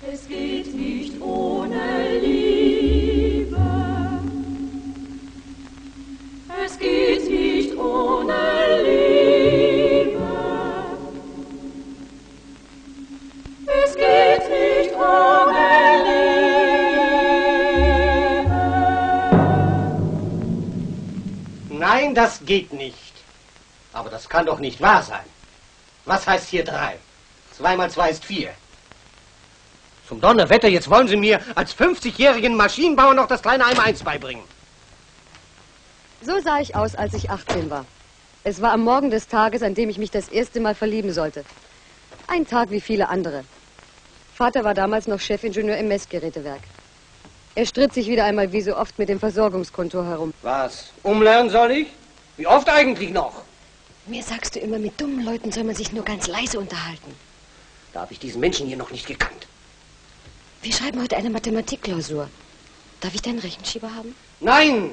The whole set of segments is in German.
Es geht nicht ohne Liebe. Es geht nicht ohne Liebe. Es geht nicht ohne Liebe. Nein, das geht nicht. Aber das kann doch nicht wahr sein. Was heißt hier 3? 2 mal 2 ist 4. Zum Donnerwetter, jetzt wollen Sie mir als 50-jährigen Maschinenbauer noch das kleine Einmal-Eins beibringen. So sah ich aus, als ich 18 war. Es war am Morgen des Tages, an dem ich mich das erste Mal verlieben sollte. Ein Tag wie viele andere. Vater war damals noch Chefingenieur im Messgerätewerk. Er stritt sich wieder einmal wie so oft mit dem Versorgungskontor herum. Was? Umlernen soll ich? Wie oft eigentlich noch? Mir sagst du immer, mit dummen Leuten soll man sich nur ganz leise unterhalten. Da habe ich diesen Menschen hier noch nicht gekannt. Wir schreiben heute eine Mathematikklausur. Darf ich deinen Rechenschieber haben? Nein!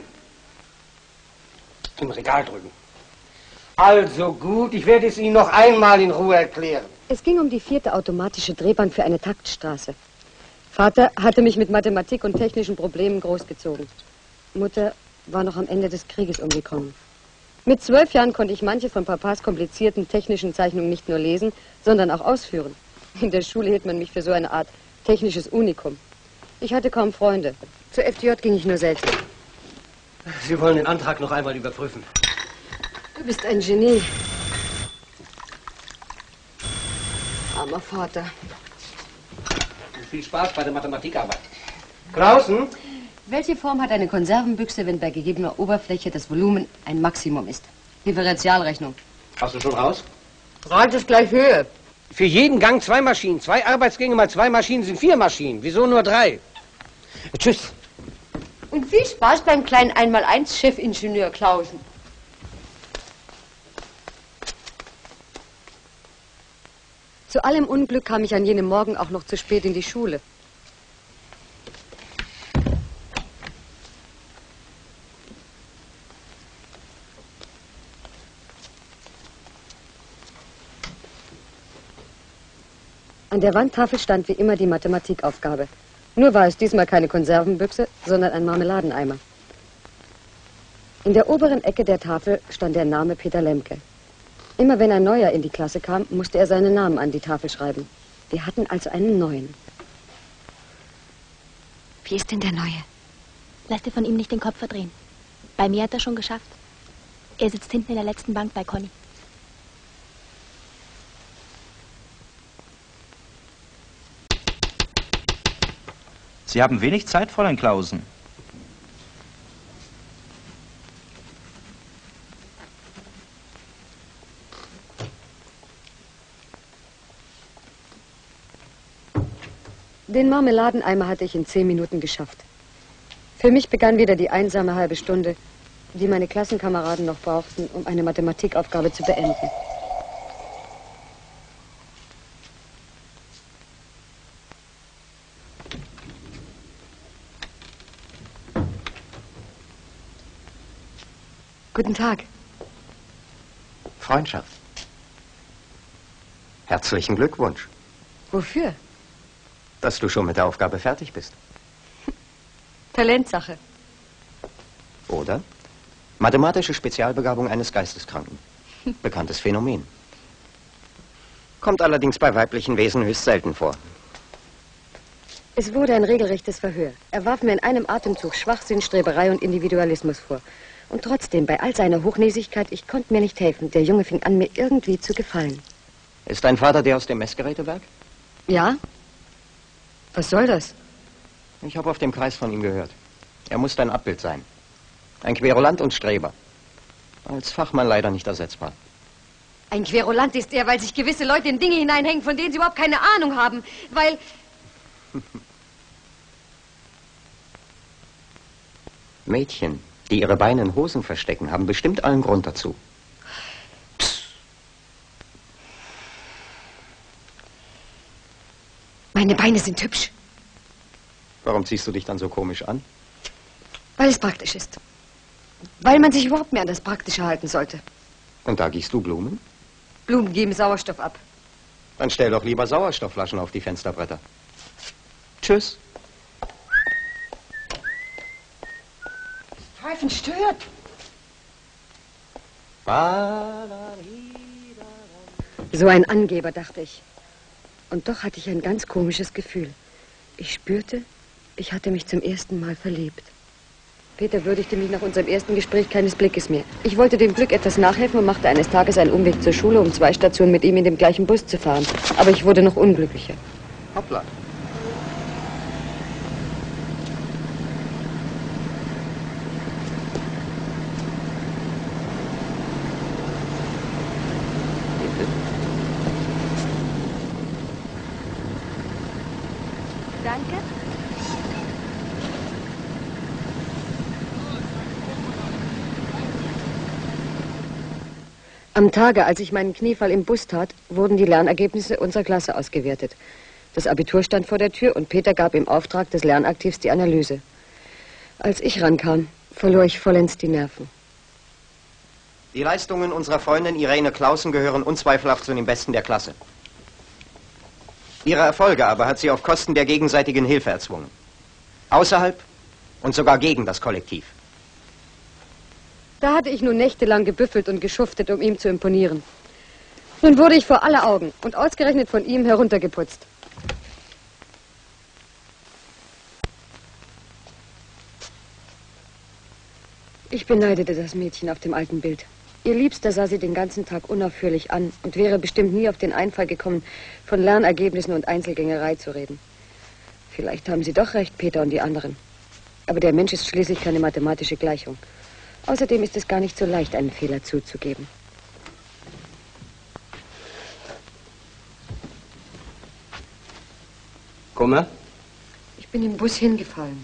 Im Regal drücken. Also gut, ich werde es Ihnen noch einmal in Ruhe erklären. Es ging um die 4. automatische Drehbahn für eine Taktstraße. Vater hatte mich mit Mathematik und technischen Problemen großgezogen. Mutter war noch am Ende des Krieges umgekommen. Mit 12 Jahren konnte ich manche von Papas komplizierten technischen Zeichnungen nicht nur lesen, sondern auch ausführen. In der Schule hielt man mich für so eine Art technisches Unikum. Ich hatte kaum Freunde. Zur FDJ ging ich nur selten. Sie wollen den Antrag noch einmal überprüfen. Du bist ein Genie. Armer Vater. Viel Spaß bei der Mathematikarbeit. Klausen? Welche Form hat eine Konservenbüchse, wenn bei gegebener Oberfläche das Volumen ein Maximum ist? Differentialrechnung. Hast du schon raus? Rad ist gleich Höhe. Für jeden Gang 2 Maschinen. 2 Arbeitsgänge mal 2 Maschinen sind 4 Maschinen. Wieso nur 3? Tschüss. Und viel Spaß beim kleinen Einmal-Eins-Chefingenieur Klausen. Zu allem Unglück kam ich an jenem Morgen auch noch zu spät in die Schule. An der Wandtafel stand wie immer die Mathematikaufgabe. Nur war es diesmal keine Konservenbüchse, sondern ein Marmeladeneimer. In der oberen Ecke der Tafel stand der Name Peter Lemke. Immer wenn ein Neuer in die Klasse kam, musste er seinen Namen an die Tafel schreiben. Wir hatten also einen Neuen. Wie ist denn der Neue? Lass dir von ihm nicht den Kopf verdrehen. Bei mir hat er schon geschafft. Er sitzt hinten in der letzten Bank bei Conny. Sie haben wenig Zeit, Fräulein Klausen. Den Marmeladeneimer hatte ich in 10 Minuten geschafft. Für mich begann wieder die einsame halbe Stunde, die meine Klassenkameraden noch brauchten, um eine Mathematikaufgabe zu beenden. Guten Tag. Freundschaft. Herzlichen Glückwunsch, Wofür? dass du schon mit der Aufgabe fertig bist. Talentsache. Oder? Mathematische Spezialbegabung eines Geisteskranken. Bekanntes Phänomen. Kommt allerdings bei weiblichen Wesen höchst selten vor. Es wurde ein regelrechtes Verhör. Er warf mir in einem Atemzug Schwachsinn, Streberei und Individualismus vor. Und trotzdem, bei all seiner Hochnäsigkeit, ich konnte mir nicht helfen. Der Junge fing an, mir irgendwie zu gefallen. Ist dein Vater der aus dem Messgerätewerk? Ja? Was soll das? Ich habe auf dem Kreis von ihm gehört. Er muss dein Abbild sein. Ein Querulant und Streber. Als Fachmann leider nicht ersetzbar. Ein Querulant ist er, weil sich gewisse Leute in Dinge hineinhängen, von denen sie überhaupt keine Ahnung haben. Weil... Mädchen, die ihre Beine in Hosen verstecken, haben bestimmt allen Grund dazu. Meine Beine sind hübsch. Warum ziehst du dich dann so komisch an? Weil es praktisch ist. Weil man sich überhaupt mehr an das Praktische halten sollte. Und da gießt du Blumen? Blumen geben Sauerstoff ab. Dann stell doch lieber Sauerstoffflaschen auf die Fensterbretter. Tschüss. Pfeifen stört. So ein Angeber, dachte ich. Und doch hatte ich ein ganz komisches Gefühl. Ich spürte, ich hatte mich zum ersten Mal verliebt. Peter würdigte mich nach unserem ersten Gespräch keines Blickes mehr. Ich wollte dem Glück etwas nachhelfen und machte eines Tages einen Umweg zur Schule, um 2 Stationen mit ihm in dem gleichen Bus zu fahren. Aber ich wurde noch unglücklicher. Hoppla. Danke. Am Tage, als ich meinen Kniefall im Bus tat, wurden die Lernergebnisse unserer Klasse ausgewertet. Das Abitur stand vor der Tür und Peter gab im Auftrag des Lernaktivs die Analyse. Als ich rankam, verlor ich vollends die Nerven. Die Leistungen unserer Freundin Irene Clausen gehören unzweifelhaft zu den besten der Klasse. Ihre Erfolge aber hat sie auf Kosten der gegenseitigen Hilfe erzwungen. Außerhalb und sogar gegen das Kollektiv. Da hatte ich nun nächtelang gebüffelt und geschuftet, um ihm zu imponieren. Nun wurde ich vor aller Augen und ausgerechnet von ihm heruntergeputzt. Ich beneidete das Mädchen auf dem alten Bild. Ihr Liebster sah sie den ganzen Tag unaufhörlich an und wäre bestimmt nie auf den Einfall gekommen, von Lernergebnissen und Einzelgängerei zu reden. Vielleicht haben Sie doch recht, Peter und die anderen. Aber der Mensch ist schließlich keine mathematische Gleichung. Außerdem ist es gar nicht so leicht, einen Fehler zuzugeben. Kummer? Ich bin im Bus hingefallen.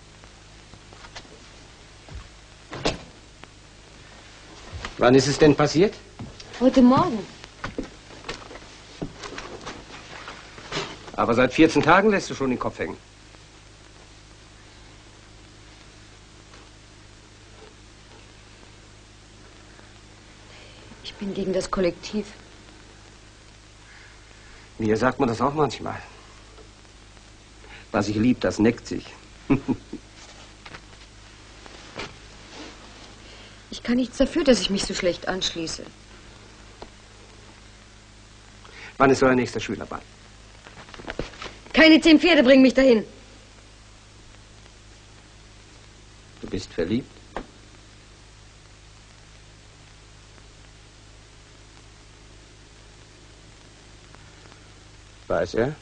Wann ist es denn passiert? Heute Morgen. Aber seit 14 Tagen lässt du schon den Kopf hängen. Ich bin gegen das Kollektiv. Mir sagt man das auch manchmal. Was sich liebt, das neckt sich. Ich kann nichts dafür, dass ich mich so schlecht anschließe. Wann ist euer nächster Schülerball? Keine 10 Pferde bringen mich dahin. Du bist verliebt? Weiß er?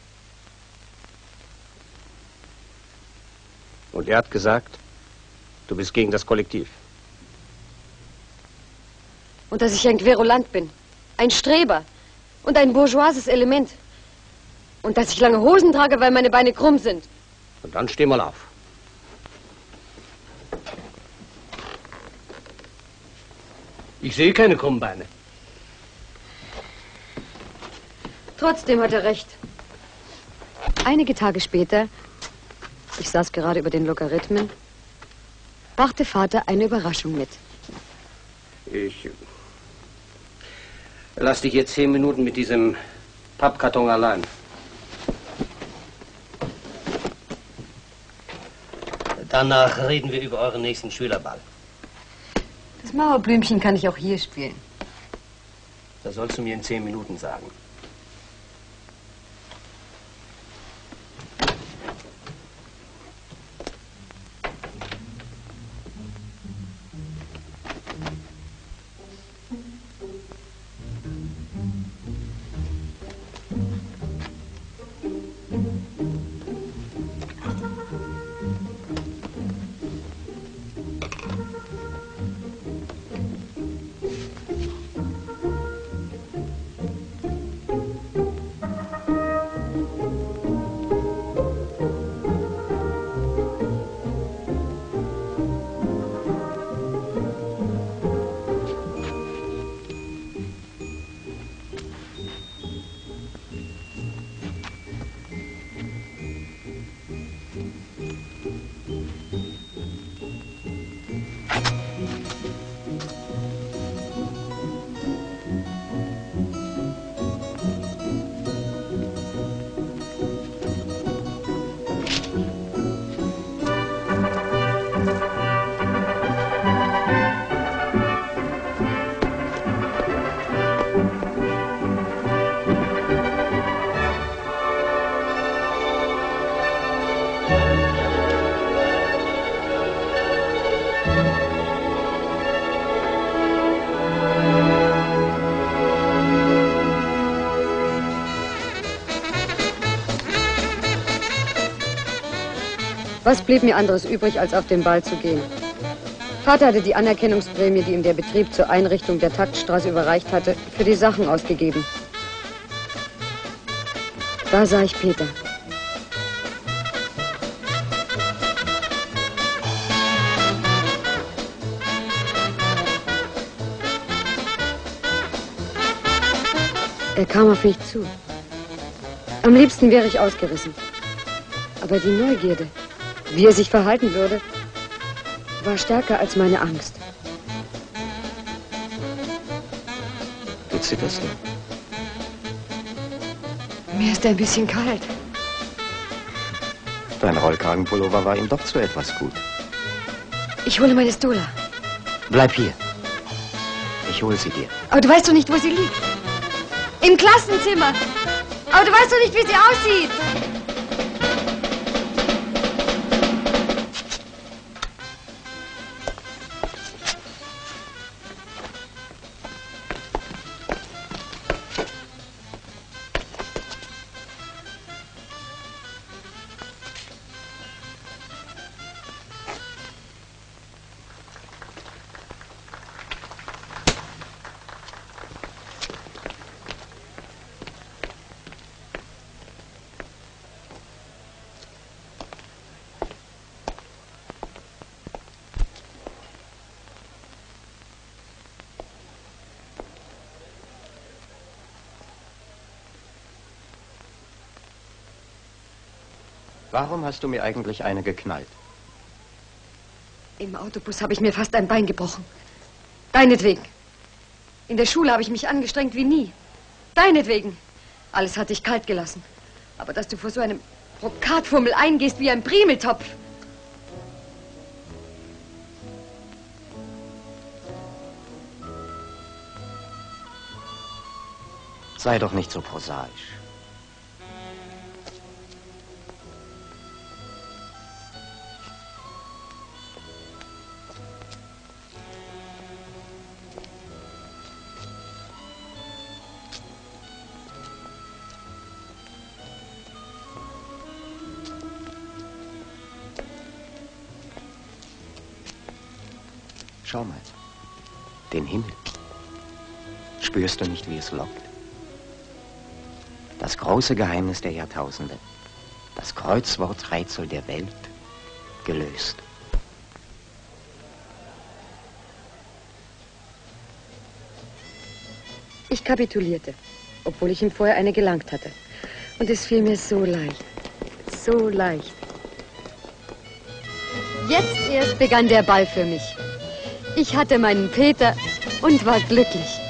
Und er hat gesagt, du bist gegen das Kollektiv. Und dass ich ein Querulant bin. Ein Streber. Und ein bourgeoises Element. Und dass ich lange Hosen trage, weil meine Beine krumm sind. Und dann steh mal auf. Ich sehe keine krummen Beine. Trotzdem hat er recht. Einige Tage später, ich saß gerade über den Logarithmen, brachte Vater eine Überraschung mit. Ich lass dich jetzt 10 Minuten mit diesem Pappkarton allein. Danach reden wir über euren nächsten Schülerball. Das Mauerblümchen kann ich auch hier spielen. Das sollst du mir in 10 Minuten sagen. Was blieb mir anderes übrig, als auf den Ball zu gehen? Vater hatte die Anerkennungsprämie, die ihm der Betrieb zur Einrichtung der Taktstraße überreicht hatte, für die Sachen ausgegeben. Da sah ich Peter. Er kam auf mich zu. Am liebsten wäre ich ausgerissen. Aber die Neugierde, wie er sich verhalten würde, war stärker als meine Angst. Du zitterst du. Mir ist ein bisschen kalt. Dein Rollkragenpullover war ihm doch zu etwas gut. Ich hole meine Stola. Bleib hier. Ich hole sie dir. Aber du weißt doch nicht, wo sie liegt. Im Klassenzimmer. Aber du weißt doch nicht, wie sie aussieht. Warum hast du mir eigentlich eine geknallt? Im Autobus habe ich mir fast ein Bein gebrochen. Deinetwegen. In der Schule habe ich mich angestrengt wie nie. Deinetwegen. Alles hat dich kalt gelassen. Aber dass du vor so einem Brokatfummel eingehst wie ein Primeltopf. Sei doch nicht so prosaisch. Schau mal, den Himmel. Spürst du nicht, wie es lockt? Das große Geheimnis der Jahrtausende, das Kreuzworträtsel der Welt, gelöst. Ich kapitulierte, obwohl ich ihm vorher eine gelangt hatte. Und es fiel mir so leicht. So leicht. Jetzt erst begann der Ball für mich. Ich hatte meinen Peter und war glücklich.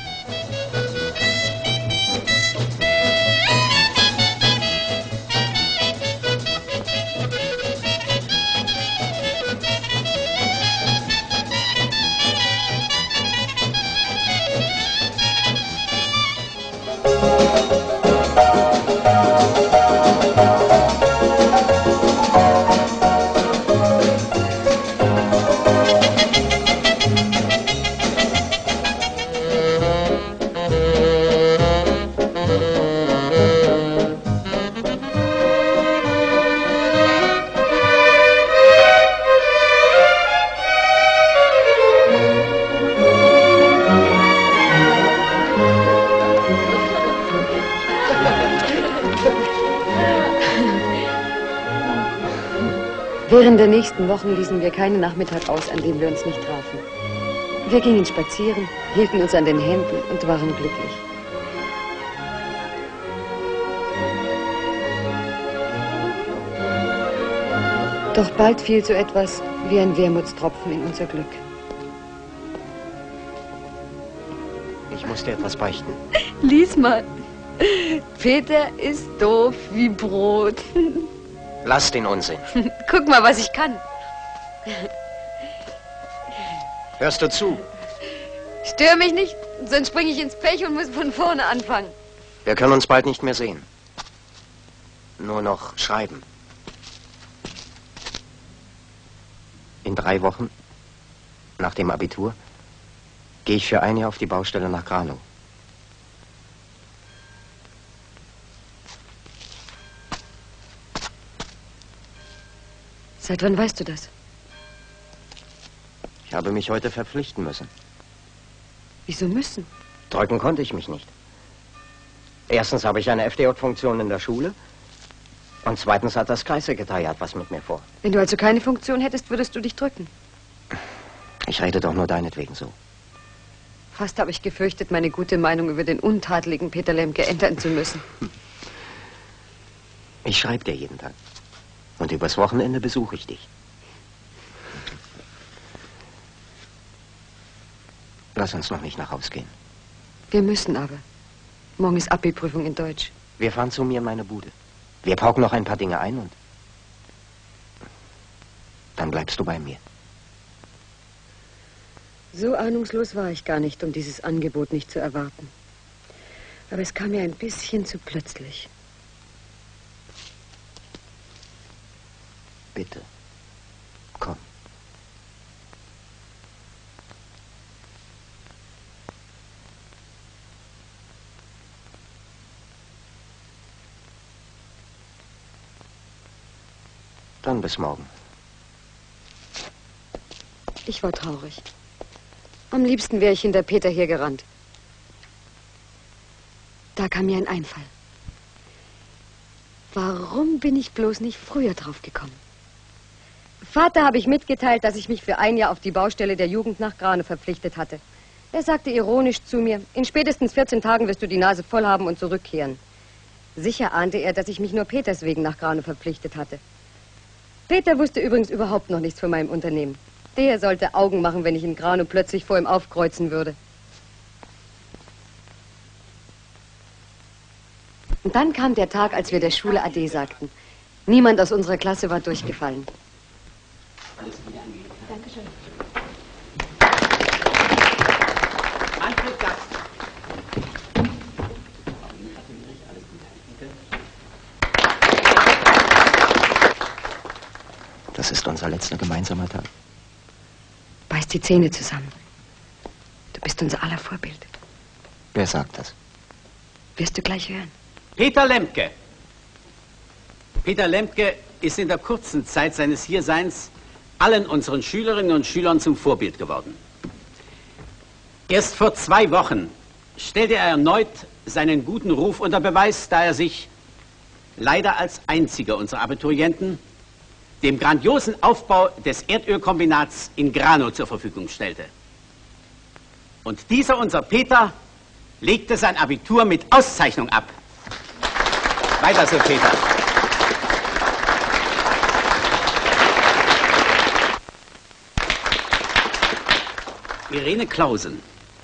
Während der nächsten Wochen ließen wir keinen Nachmittag aus, an dem wir uns nicht trafen. Wir gingen spazieren, hielten uns an den Händen und waren glücklich. Doch bald fiel so etwas wie ein Wermutstropfen in unser Glück. Ich muss dir etwas beichten. Lies mal. Peter ist doof wie Brot. Lass den Unsinn. Guck mal, was ich kann. Hörst du zu? Stör mich nicht, sonst springe ich ins Pech und muss von vorne anfangen. Wir können uns bald nicht mehr sehen. Nur noch schreiben. In 3 Wochen, nach dem Abitur, gehe ich für ein Jahr auf die Baustelle nach Granow. Seit wann weißt du das? Ich habe mich heute verpflichten müssen. Wieso müssen? Drücken konnte ich mich nicht. Erstens habe ich eine FDJ-Funktion in der Schule. Und zweitens hat das Kreissekretariat was mit mir vor. Wenn du also keine Funktion hättest, würdest du dich drücken. Ich rede doch nur deinetwegen so. Fast habe ich gefürchtet, meine gute Meinung über den untadeligen Peter Lemke ändern zu müssen. Ich schreibe dir jeden Tag. Und übers Wochenende besuche ich dich. Lass uns noch nicht nach Haus gehen. Wir müssen aber. Morgen ist Abi-Prüfung in Deutsch. Wir fahren zu mir in meine Bude. Wir pauken noch ein paar Dinge ein und dann bleibst du bei mir. So ahnungslos war ich gar nicht, um dieses Angebot nicht zu erwarten. Aber es kam mir ein bisschen zu plötzlich. Bitte, komm. Dann bis morgen. Ich war traurig. Am liebsten wäre ich hinter Peter hier gerannt. Da kam mir ein Einfall. Warum bin ich bloß nicht früher drauf gekommen? Vater habe ich mitgeteilt, dass ich mich für ein Jahr auf die Baustelle der Jugend nach Grano verpflichtet hatte. Er sagte ironisch zu mir, in spätestens 14 Tagen wirst du die Nase voll haben und zurückkehren. Sicher ahnte er, dass ich mich nur Peters wegen nach Grano verpflichtet hatte. Peter wusste übrigens überhaupt noch nichts von meinem Unternehmen. Der sollte Augen machen, wenn ich in Grano plötzlich vor ihm aufkreuzen würde. Und dann kam der Tag, als wir der Schule Ade sagten. Niemand aus unserer Klasse war durchgefallen. Dankeschön. Manfred Gast. Das ist unser letzter gemeinsamer Tag. Beiß die Zähne zusammen. Du bist unser aller Vorbild. Wer sagt das? Wirst du gleich hören. Peter Lemke. Peter Lemke ist in der kurzen Zeit seines Hierseins allen unseren Schülerinnen und Schülern zum Vorbild geworden. Erst vor 2 Wochen stellte er erneut seinen guten Ruf unter Beweis, da er sich leider als einziger unserer Abiturienten dem grandiosen Aufbau des Erdölkombinats in Grano zur Verfügung stellte. Und dieser, unser Peter, legte sein Abitur mit Auszeichnung ab. Weiter so, Peter. Irene Clausen.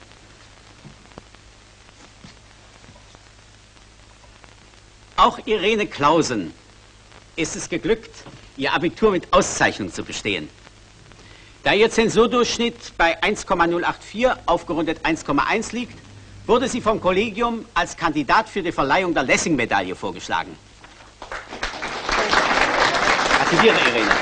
Auch Irene Clausen ist es geglückt, ihr Abitur mit Auszeichnung zu bestehen. Da ihr Zensurdurchschnitt bei 1,084 aufgerundet 1,1 liegt, wurde sie vom Kollegium als Kandidat für die Verleihung der Lessing-Medaille vorgeschlagen. Gratuliere, Irene.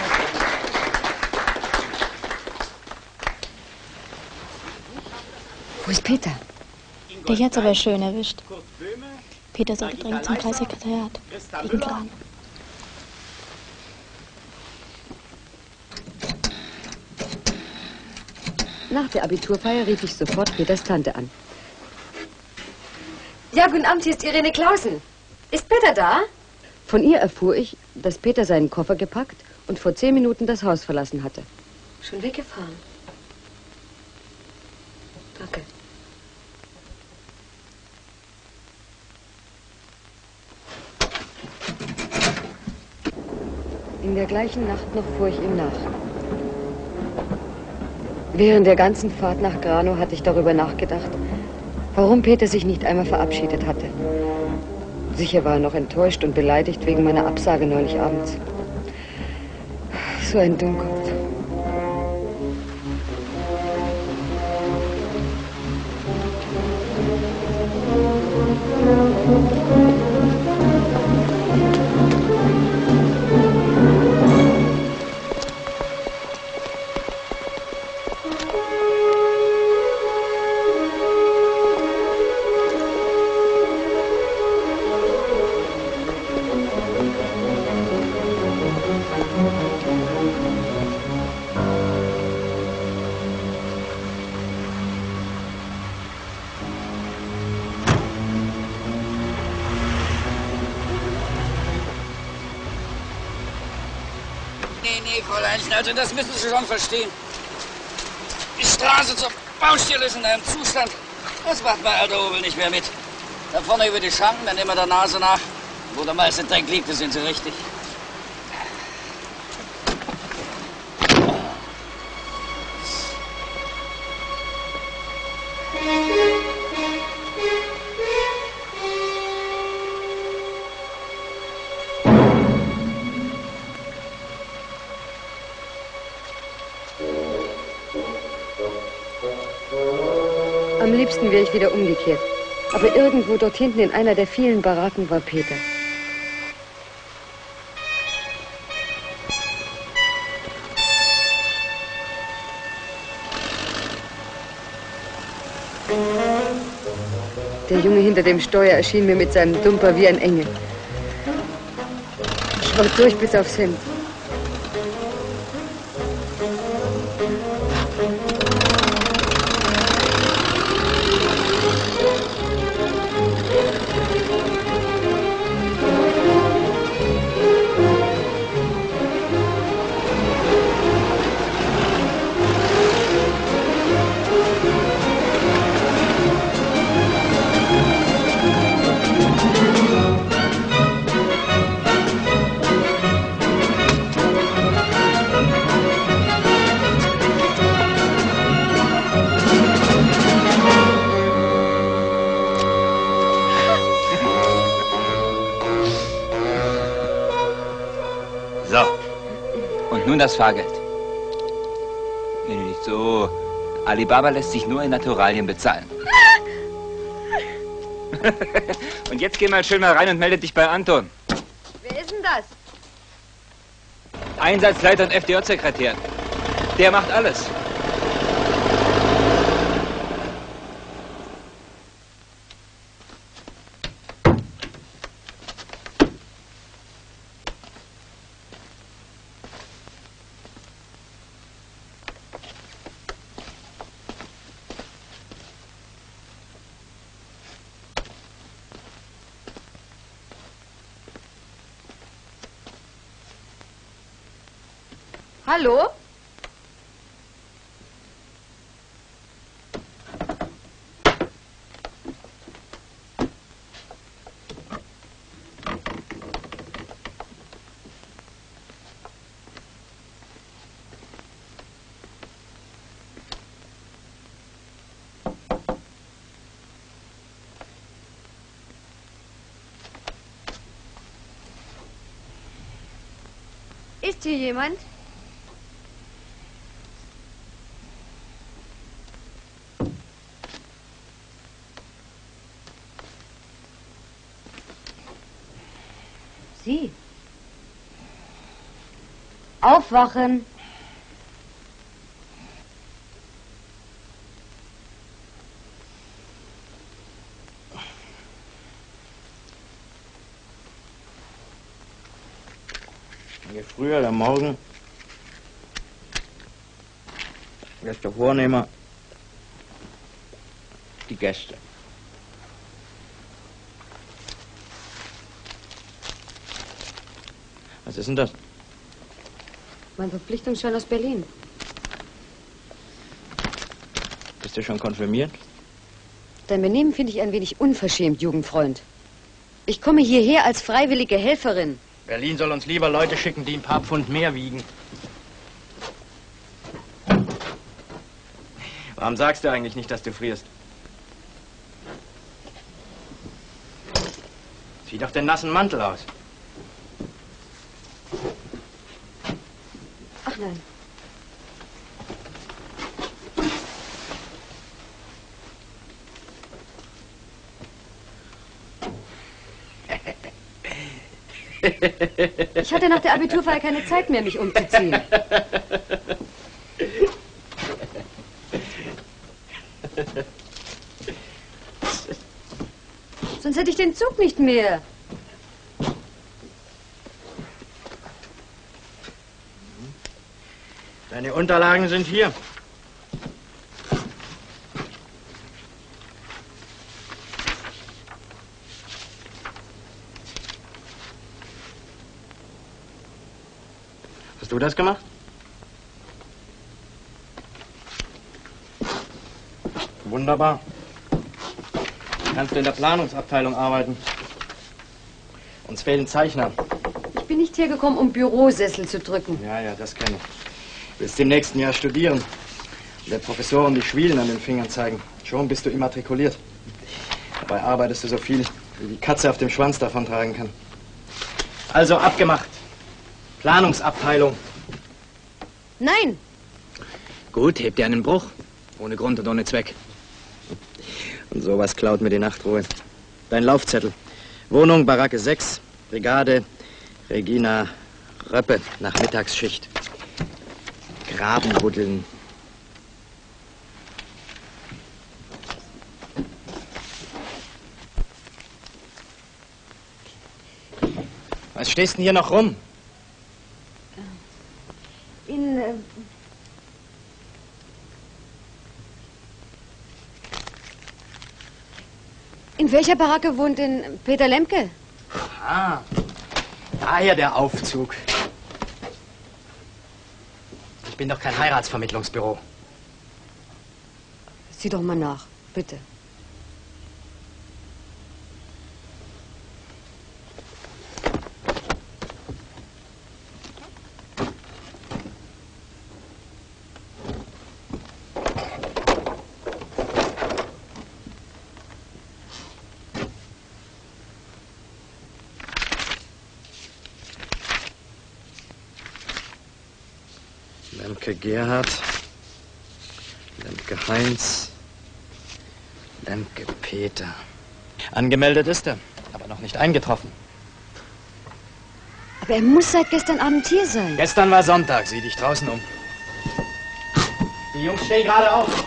Wo ist Peter? Der jetzt aber schön erwischt. Peter sollte dringend zum Kreissekretariat. Wegen Grano. Nach der Abiturfeier rief ich sofort Peters Tante an. Ja, guten Abend, hier ist Irene Clausen. Ist Peter da? Von ihr erfuhr ich, dass Peter seinen Koffer gepackt und vor 10 Minuten das Haus verlassen hatte. Schon weggefahren? Danke. In der gleichen Nacht noch fuhr ich ihm nach. Während der ganzen Fahrt nach Grano hatte ich darüber nachgedacht, warum Peter sich nicht einmal verabschiedet hatte. Sicher war er noch enttäuscht und beleidigt wegen meiner Absage neulich abends. So ein Dummkopf. nee, Fräuleinchen, also das müssen Sie schon verstehen. Die Straße zur Baustelle ist in einem Zustand, das macht mein alter Hobel nicht mehr mit. Da vorne über die Schranken, dann immer der Nase nach. Wo der meiste Dreck liegt, da sind Sie richtig. Am liebsten wäre ich wieder umgekehrt. Aber irgendwo dort hinten in einer der vielen Baracken war Peter. Der Junge hinter dem Steuer erschien mir mit seinem Dumper wie ein Engel. Schwor durch bis aufs Hemd. Das Fahrgeld. Nee, nicht so. Alibaba lässt sich nur in Naturalien bezahlen. Und jetzt geh mal schön mal rein und melde dich bei Anton. Wer ist denn das? Einsatzleiter und FDJ-Sekretär. Der macht alles. Hallo? Ist hier jemand? Sie. Aufwachen. Je früher der Morgen, desto vornehmer die Gäste. Was ist denn das? Mein Verpflichtungsschein aus Berlin. Bist du schon konfirmiert? Dein Benehmen finde ich ein wenig unverschämt, Jugendfreund. Ich komme hierher als freiwillige Helferin. Berlin soll uns lieber Leute schicken, die ein paar Pfund mehr wiegen. Warum sagst du eigentlich nicht, dass du frierst? Zieh doch den nassen Mantel aus. Ach nein. Ich hatte nach der Abiturfeier keine Zeit mehr, mich umzuziehen. Sonst hätte ich den Zug nicht mehr. Deine Unterlagen sind hier. Hast du das gemacht? Wunderbar. Kannst du in der Planungsabteilung arbeiten. Uns fehlen Zeichner. Ich bin nicht hergekommen, um Bürosessel zu drücken. Ja, das kenne ich. Du willst im nächsten Jahr studieren. Und der Professoren die Schwielen an den Fingern zeigen. Schon bist du immatrikuliert. Dabei arbeitest du so viel, wie die Katze auf dem Schwanz davontragen kann. Also abgemacht. Planungsabteilung. Nein! Gut, hebt dir einen Bruch. Ohne Grund und ohne Zweck. Und sowas klaut mir die Nachtruhe. Dein Laufzettel. Wohnung, Baracke 6, Brigade, Regina Röppe, nach Mittagsschicht. Graben buddeln. Was stehst denn hier noch rum? In welcher Baracke wohnt denn Peter Lemke? Ah, daher der Aufzug. Ich bin doch kein Heiratsvermittlungsbüro. Sieh doch mal nach, bitte. Lemke Gerhard, Lemke Heinz, Lemke Peter. Angemeldet ist er, aber noch nicht eingetroffen. Aber er muss seit gestern Abend hier sein. Gestern war Sonntag, sieh dich draußen um. Die Jungs stehen gerade auf.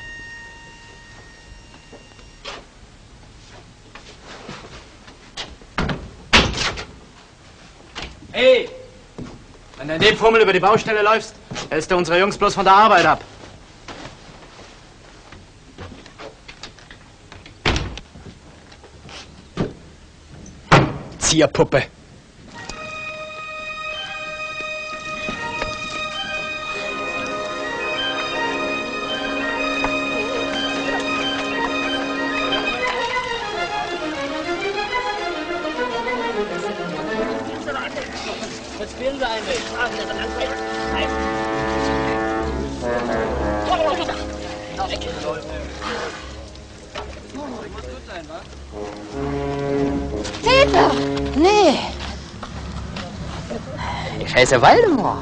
Hey! Wenn du in dem Fummel über die Baustelle läufst, hältst du unsere Jungs bloß von der Arbeit ab. Zierpuppe. Peter! Nee! Ich heiße Waldemar.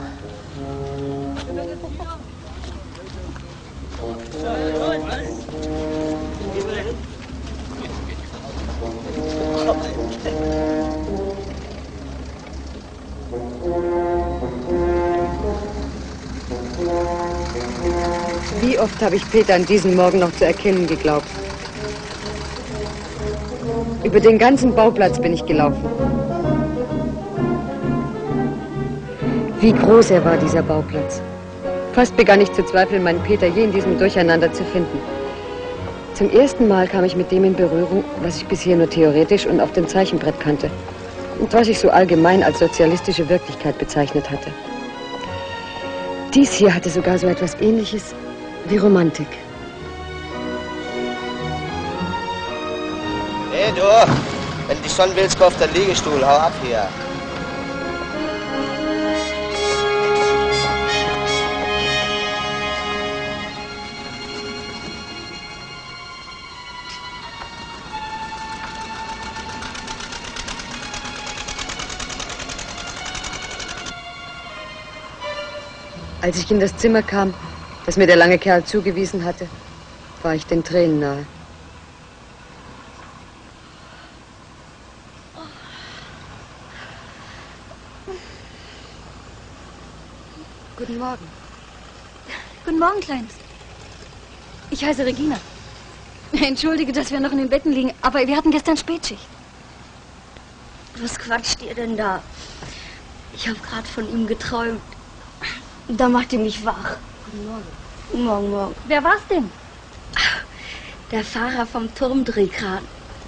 Wie oft habe ich Peter an diesem Morgen noch zu erkennen geglaubt. Über den ganzen Bauplatz bin ich gelaufen. Wie groß er war, dieser Bauplatz. Fast begann ich zu zweifeln, meinen Peter je in diesem Durcheinander zu finden. Zum ersten Mal kam ich mit dem in Berührung, was ich bisher nur theoretisch und auf dem Zeichenbrett kannte. Und was ich so allgemein als sozialistische Wirklichkeit bezeichnet hatte. Dies hier hatte sogar so etwas Ähnliches wie Romantik. Hey du, wenn du dich schon willst, kauf den Liegestuhl, hau ab hier. Als ich in das Zimmer kam, das mir der lange Kerl zugewiesen hatte, war ich den Tränen nahe. Guten Morgen. Guten Morgen, Kleines. Ich heiße Regina. Entschuldige, dass wir noch in den Betten liegen, aber wir hatten gestern Spätschicht. Was quatscht ihr denn da? Ich habe gerade von ihm geträumt. Da macht ihr mich wach. Guten Morgen. Guten Morgen, morgen. Wer war's denn? Der Fahrer vom Turmdrehkran.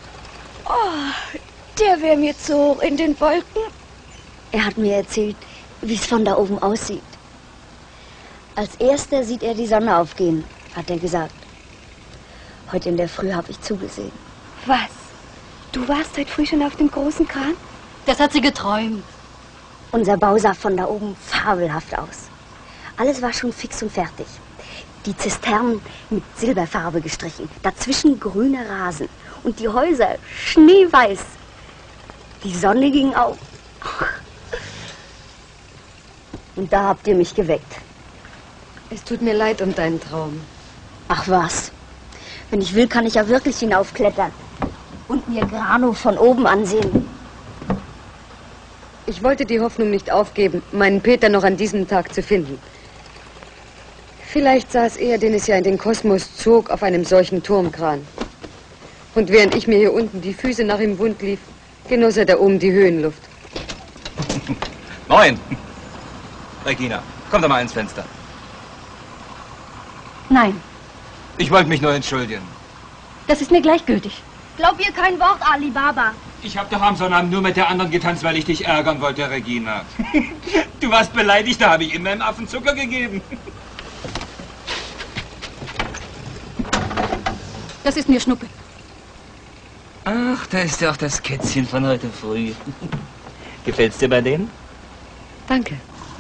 Oh, der wäre mir zu hoch in den Wolken. Er hat mir erzählt, wie es von da oben aussieht. Als erster sieht er die Sonne aufgehen, hat er gesagt. Heute in der Früh habe ich zugesehen. Was? Du warst heute früh schon auf dem großen Kran? Das hat sie geträumt. Unser Bau sah von da oben fabelhaft aus. Alles war schon fix und fertig. Die Zisternen mit Silberfarbe gestrichen, dazwischen grüner Rasen und die Häuser schneeweiß. Die Sonne ging auf. Und da habt ihr mich geweckt. Es tut mir leid um deinen Traum. Ach was. Wenn ich will, kann ich ja wirklich hinaufklettern und mir Grano von oben ansehen. Ich wollte die Hoffnung nicht aufgeben, meinen Peter noch an diesem Tag zu finden. Vielleicht saß er, den es ja in den Kosmos zog, auf einem solchen Turmkran. Und während ich mir hier unten die Füße nach ihm wund lief, genoss er da oben die Höhenluft. Moin! Regina, komm doch mal ins Fenster. Nein, Ich wollte mich nur entschuldigen. das ist mir gleichgültig. Glaub ihr kein Wort, Alibaba. Ich habe doch am Sonnabend nur mit der anderen getanzt, weil ich dich ärgern wollte, Regina. Du warst beleidigt, da habe ich immer im Affen Zucker gegeben. Das ist mir Schnuppe. Ach, da ist ja auch das Kätzchen von heute früh. Gefällt's dir bei denen? Danke.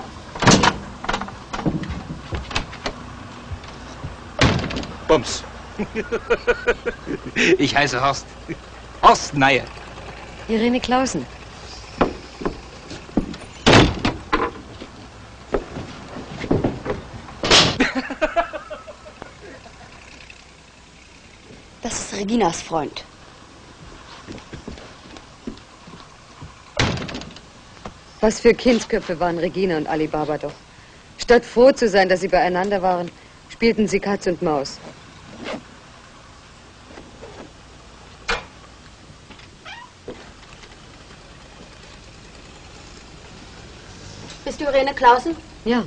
Bums. Ich heiße Horst. Horst Neie. Irene Clausen. Das ist Reginas Freund. Was für Kindsköpfe waren Regina und Alibaba doch. Statt froh zu sein, dass sie beieinander waren, spielten sie Katz und Maus. Bist du Irene Clausen? Ja.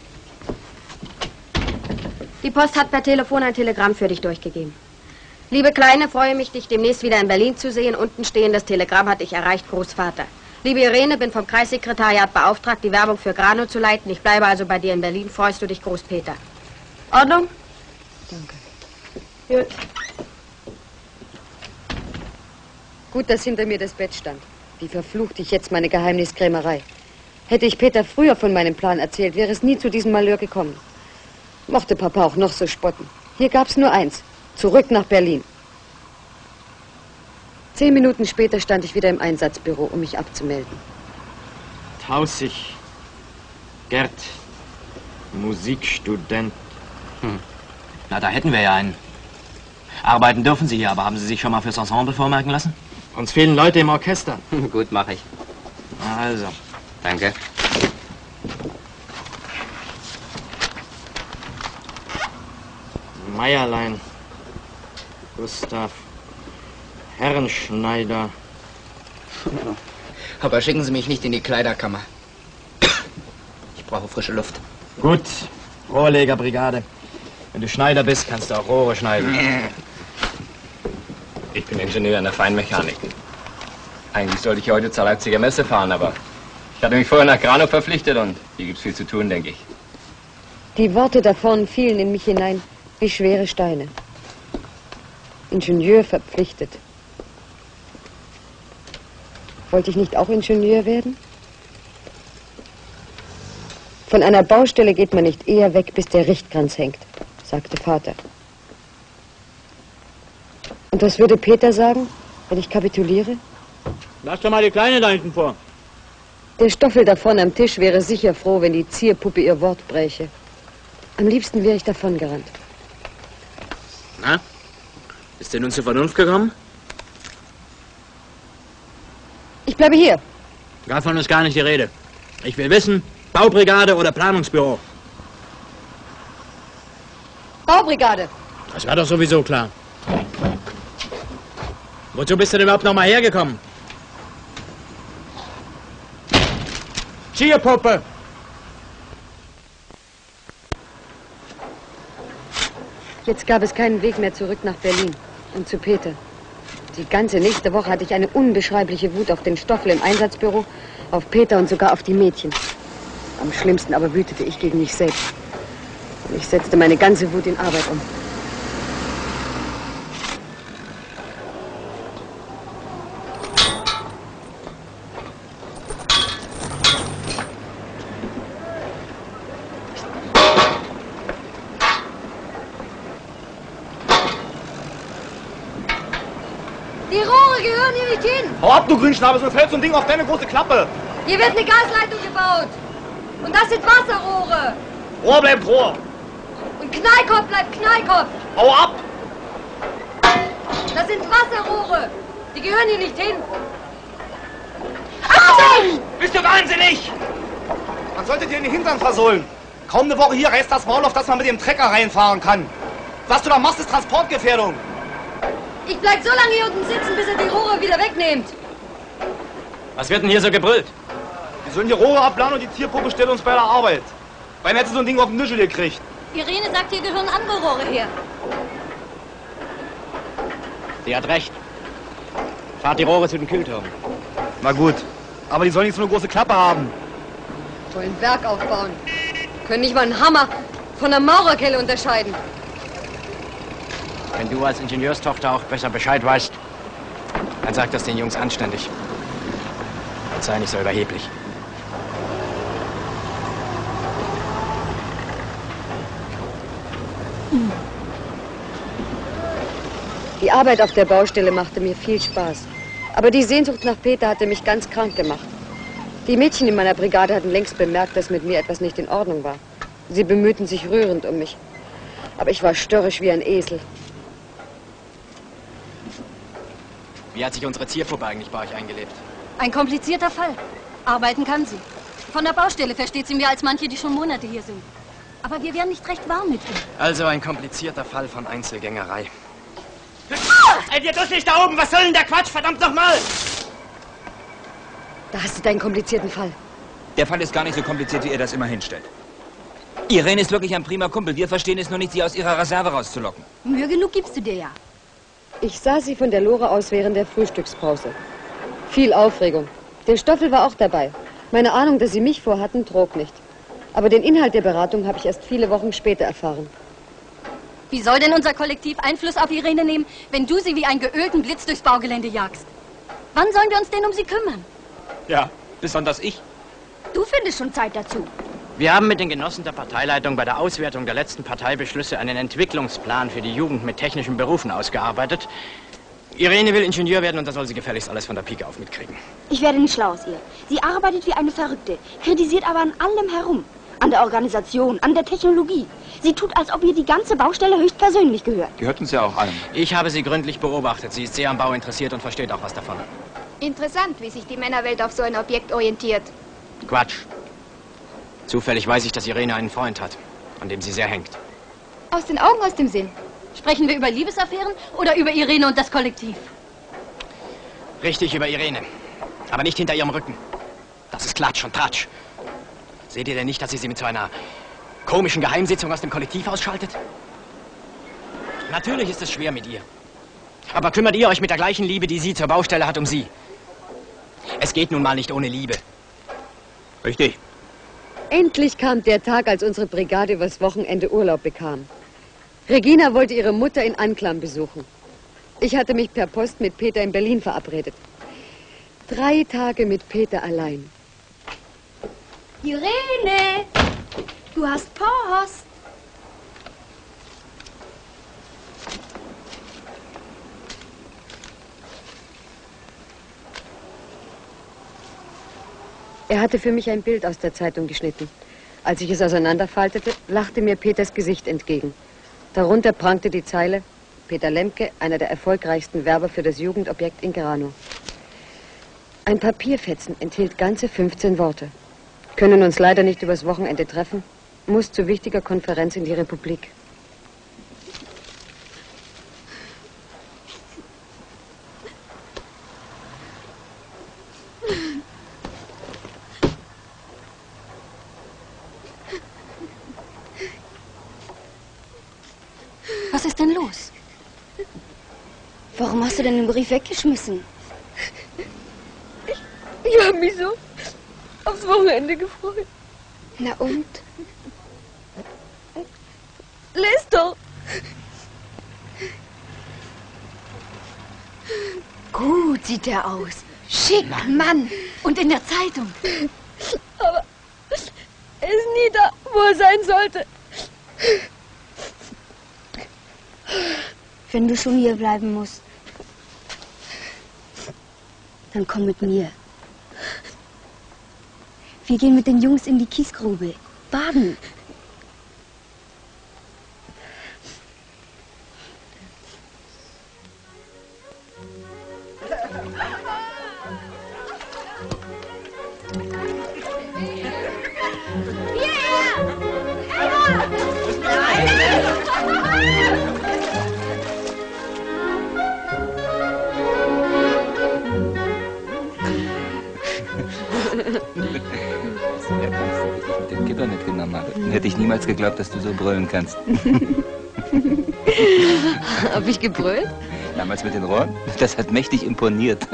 Die Post hat per Telefon ein Telegramm für dich durchgegeben. Liebe Kleine, freue mich, dich demnächst wieder in Berlin zu sehen. Unten stehendes Telegramm hat dich erreicht, Großvater. Liebe Irene, bin vom Kreissekretariat beauftragt, die Werbung für Grano zu leiten. Ich bleibe also bei dir in Berlin. Freust du dich, Großpeter? Ordnung? Danke. Gut. Gut, dass hinter mir das Bett stand. Wie verfluchte ich jetzt meine Geheimniskrämerei. Hätte ich Peter früher von meinem Plan erzählt, wäre es nie zu diesem Malheur gekommen. Mochte Papa auch noch so spotten. Hier gab's nur eins. Zurück nach Berlin. 10 Minuten später stand ich wieder im Einsatzbüro, um mich abzumelden. Tausig. Gerd. Musikstudent. Na, da hätten wir ja einen. Arbeiten dürfen Sie hier, aber haben Sie sich schon mal fürs Ensemble vormerken lassen? Uns fehlen Leute im Orchester. Gut, mache ich. Also. Danke. Meierlein. Gustav. Herrenschneider. Aber schicken Sie mich nicht in die Kleiderkammer. Ich brauche frische Luft. Gut. Rohrlegerbrigade. Wenn du Schneider bist, kannst du auch Rohre schneiden. Ich bin Ingenieur in der Feinmechanik. Eigentlich sollte ich heute zur Leipziger Messe fahren, aber ich hatte mich vorher nach Grano verpflichtet und hier gibt's viel zu tun, denke ich. Die Worte da vorne fielen in mich hinein wie schwere Steine. Ingenieur verpflichtet. Wollte ich nicht auch Ingenieur werden? Von einer Baustelle geht man nicht eher weg, bis der Richtkranz hängt, sagte Vater. Und was würde Peter sagen, wenn ich kapituliere? Lass doch mal die Kleine da hinten vor. Der Stoffel da vorne am Tisch wäre sicher froh, wenn die Zierpuppe ihr Wort bräche. Am liebsten wäre ich davongerannt. Na? Bist du nun zur Vernunft gekommen? Ich bleibe hier. Davon ist gar nicht die Rede. Ich will wissen, Baubrigade oder Planungsbüro? Baubrigade. Das war doch sowieso klar. Wozu bist du denn überhaupt noch mal hergekommen? Zierpuppe! Jetzt gab es keinen Weg mehr zurück nach Berlin und zu Peter. Die ganze nächste Woche hatte ich eine unbeschreibliche Wut auf den Stoffel im Einsatzbüro, auf Peter und sogar auf die Mädchen. Am schlimmsten aber wütete ich gegen mich selbst. Und ich setzte meine ganze Wut in Arbeit um. Die Rohre gehören hier nicht hin. Hau ab, du Grünschnabel, sonst fällt so ein Ding auf deine große Klappe. Hier wird eine Gasleitung gebaut. Und das sind Wasserrohre. Rohr bleibt Rohr. Und Knallkopf bleibt Knallkopf. Hau ab! Das sind Wasserrohre. Die gehören hier nicht hin. Au! Bist du wahnsinnig? Man sollte dir in den Hintern versohlen. Kaum eine Woche hier reißt das Maul auf, dass man mit dem Trecker reinfahren kann. Was du da machst, ist Transportgefährdung. Ich bleib so lange hier unten sitzen, bis ihr die Rohre wieder wegnehmt. Was wird denn hier so gebrüllt? Wir sollen die Rohre abladen und die Tierpuppe stellt uns bei der Arbeit. Beinahe hätte so ein Ding auf den Nischel gekriegt. Irene sagt, hier gehören andere Rohre her. Sie hat recht. Fahrt die Rohre zu den Kühlturmen. Na gut, aber die sollen nicht so eine große Klappe haben. Wollen Werk aufbauen. Können nicht mal einen Hammer von einer Maurerkelle unterscheiden. Wenn du als Ingenieurstochter auch besser Bescheid weißt, dann sag das den Jungs anständig. Und sei nicht so überheblich. Die Arbeit auf der Baustelle machte mir viel Spaß. Aber die Sehnsucht nach Peter hatte mich ganz krank gemacht. Die Mädchen in meiner Brigade hatten längst bemerkt, dass mit mir etwas nicht in Ordnung war. Sie bemühten sich rührend um mich. Aber ich war störrisch wie ein Esel. Wie hat sich unsere Zierpuppe eigentlich bei euch eingelebt? Ein komplizierter Fall. Arbeiten kann sie. Von der Baustelle versteht sie mehr als manche, die schon Monate hier sind. Aber wir wären nicht recht warm mit ihr. Also ein komplizierter Fall von Einzelgängerei. Ey, dir dusselig da oben, was soll denn der Quatsch, verdammt nochmal! Da hast du deinen komplizierten Fall. Der Fall ist gar nicht so kompliziert, wie ihr das immer hinstellt. Irene ist wirklich ein prima Kumpel. Wir verstehen es nur nicht, sie aus ihrer Reserve rauszulocken. Mühe genug gibst du dir ja. Ich sah sie von der Lore aus während der Frühstückspause. Viel Aufregung. Der Stoffel war auch dabei. Meine Ahnung, dass sie mich vorhatten, trug nicht. Aber den Inhalt der Beratung habe ich erst viele Wochen später erfahren. Wie soll denn unser Kollektiv Einfluss auf Irene nehmen, wenn du sie wie einen geölten Blitz durchs Baugelände jagst? Wann sollen wir uns denn um sie kümmern? Ja, besonders ich. Du findest schon Zeit dazu. Wir haben mit den Genossen der Parteileitung bei der Auswertung der letzten Parteibeschlüsse einen Entwicklungsplan für die Jugend mit technischen Berufen ausgearbeitet. Irene will Ingenieur werden und da soll sie gefälligst alles von der Pike auf mitkriegen. Ich werde nicht schlau aus ihr. Sie arbeitet wie eine Verrückte, kritisiert aber an allem herum. An der Organisation, an der Technologie. Sie tut, als ob ihr die ganze Baustelle höchstpersönlich gehört. Gehört uns ja auch allen. Ich habe sie gründlich beobachtet. Sie ist sehr am Bau interessiert und versteht auch was davon. Interessant, wie sich die Männerwelt auf so ein Objekt orientiert. Quatsch. Zufällig weiß ich, dass Irene einen Freund hat, an dem sie sehr hängt. Aus den Augen, aus dem Sinn. Sprechen wir über Liebesaffären oder über Irene und das Kollektiv? Richtig, über Irene. Aber nicht hinter ihrem Rücken. Das ist Klatsch und Tratsch. Seht ihr denn nicht, dass sie mit so einer komischen Geheimsitzung aus dem Kollektiv ausschaltet? Natürlich ist es schwer mit ihr. Aber kümmert ihr euch mit der gleichen Liebe, die sie zur Baustelle hat, um sie? Es geht nun mal nicht ohne Liebe. Richtig. Endlich kam der Tag, als unsere Brigade übers Wochenende Urlaub bekam. Regina wollte ihre Mutter in Anklam besuchen. Ich hatte mich per Post mit Peter in Berlin verabredet. 3 Tage mit Peter allein. Irene, du hast Post. Er hatte für mich ein Bild aus der Zeitung geschnitten. Als ich es auseinanderfaltete, lachte mir Peters Gesicht entgegen. Darunter prangte die Zeile: Peter Lemke, einer der erfolgreichsten Werber für das Jugendobjekt in Granow. Ein Papierfetzen enthielt ganze 15 Worte. Können uns leider nicht übers Wochenende treffen, muss zu wichtiger Konferenz in die Republik. Was ist denn los? Warum hast du denn den Brief weggeschmissen? Ich habe mich so aufs Wochenende gefreut. Na und? Lies doch! Gut sieht er aus. Schick, Mann. Und in der Zeitung. Aber er ist nie da, wo er sein sollte. Wenn du schon hier bleiben musst, dann komm mit mir. Wir gehen mit den Jungs in die Kiesgrube. Baden. Den Gitter mitgenommen habe, dann hätte ich niemals geglaubt, dass du so brüllen kannst. Hab ich gebrüllt? Damals mit den Rohren? Das hat mächtig imponiert.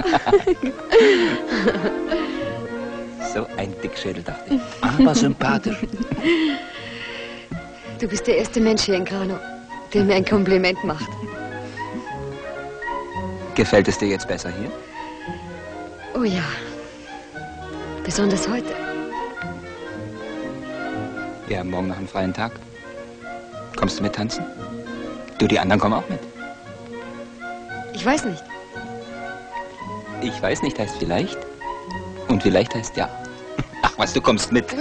So ein Dickschädel, dachte ich. Aber sympathisch. Du bist der erste Mensch hier in Grano, der mir ein Kompliment macht. Gefällt es dir jetzt besser hier? Oh ja. Besonders heute. Wir haben morgen noch einen freien Tag. Kommst du mit tanzen? Du, die anderen kommen auch mit. Ich weiß nicht. Ich weiß nicht heißt vielleicht. Und vielleicht heißt ja. Ach was, du kommst mit.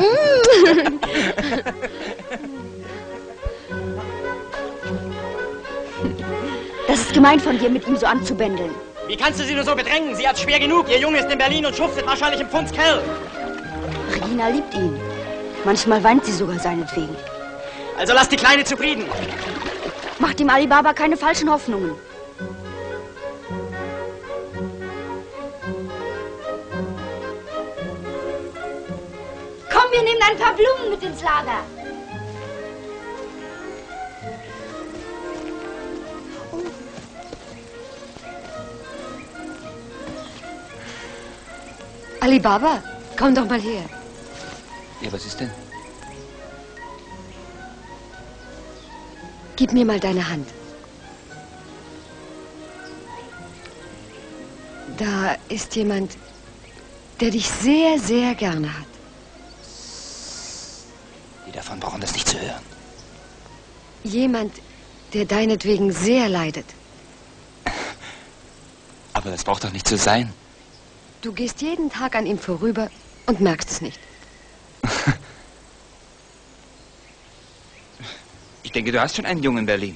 Das ist gemein von dir, mit ihm so anzubändeln. Wie kannst du sie nur so bedrängen? Sie hat's schwer genug. Ihr Junge ist in Berlin und schuftet wahrscheinlich im Pfundskerl. Regina liebt ihn. Manchmal weint sie sogar seinetwegen. Also lass die Kleine zufrieden. Mach dem Alibaba keine falschen Hoffnungen. Komm, wir nehmen ein paar Blumen mit ins Lager. Alibaba, komm doch mal her. Ja, was ist denn? Gib mir mal deine Hand. Da ist jemand, der dich sehr, sehr gerne hat. Die davon brauchen das nicht zu hören. Jemand, der deinetwegen sehr leidet. Aber das braucht doch nicht so sein. Du gehst jeden Tag an ihm vorüber und merkst es nicht. Ich denke, du hast schon einen Jungen in Berlin.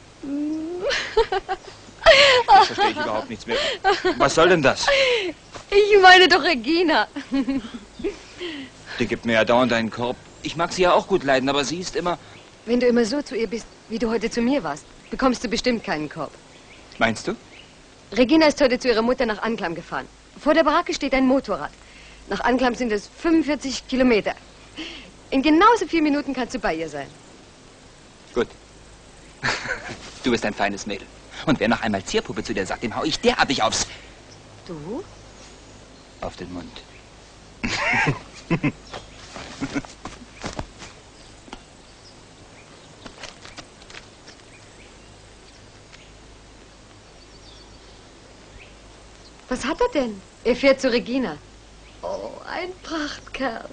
Jetzt verstehe ich überhaupt nichts mehr. Was soll denn das? Ich meine doch Regina. Die gibt mir ja dauernd einen Korb. Ich mag sie ja auch gut leiden, aber sie ist immer... Wenn du immer so zu ihr bist, wie du heute zu mir warst, bekommst du bestimmt keinen Korb. Meinst du? Regina ist heute zu ihrer Mutter nach Anklam gefahren. Vor der Baracke steht ein Motorrad. Nach Anklam sind es 45 Kilometer. In genauso 4 Minuten kannst du bei ihr sein. Gut. Du bist ein feines Mädel. Und wer noch einmal Zierpuppe zu dir sagt, dem hau ich derartig aufs... Du? Auf den Mund. Was hat er denn? Er fährt zu Regina. Oh, ein Prachtkerl.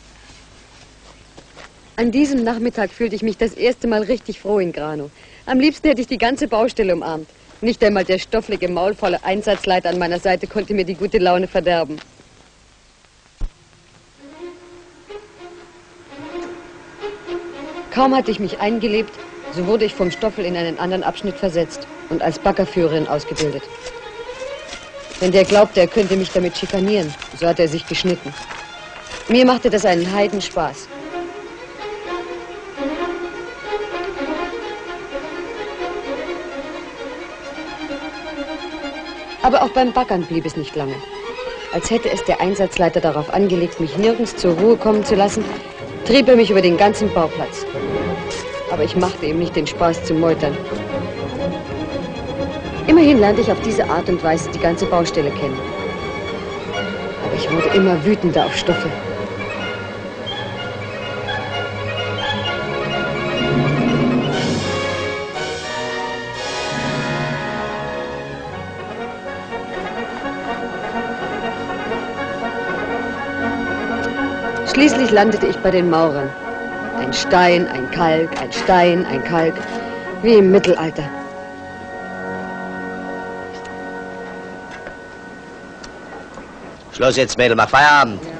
An diesem Nachmittag fühlte ich mich das erste Mal richtig froh in Grano. Am liebsten hätte ich die ganze Baustelle umarmt. Nicht einmal der stofflige, maulvolle Einsatzleiter an meiner Seite konnte mir die gute Laune verderben. Kaum hatte ich mich eingelebt, so wurde ich vom Stoffel in einen anderen Abschnitt versetzt und als Baggerführerin ausgebildet. Wenn der glaubte, er könnte mich damit schikanieren, so hat er sich geschnitten. Mir machte das einen Heidenspaß. Aber auch beim Baggern blieb es nicht lange. Als hätte es der Einsatzleiter darauf angelegt, mich nirgends zur Ruhe kommen zu lassen, trieb er mich über den ganzen Bauplatz. Aber ich machte ihm nicht den Spaß zu meutern. Immerhin lernte ich auf diese Art und Weise die ganze Baustelle kennen. Aber ich wurde immer wütender auf Stoffel. Schließlich landete ich bei den Maurern. Ein Stein, ein Kalk, ein Stein, ein Kalk. Wie im Mittelalter. Schluss jetzt, Mädel, mach Feierabend. Ja.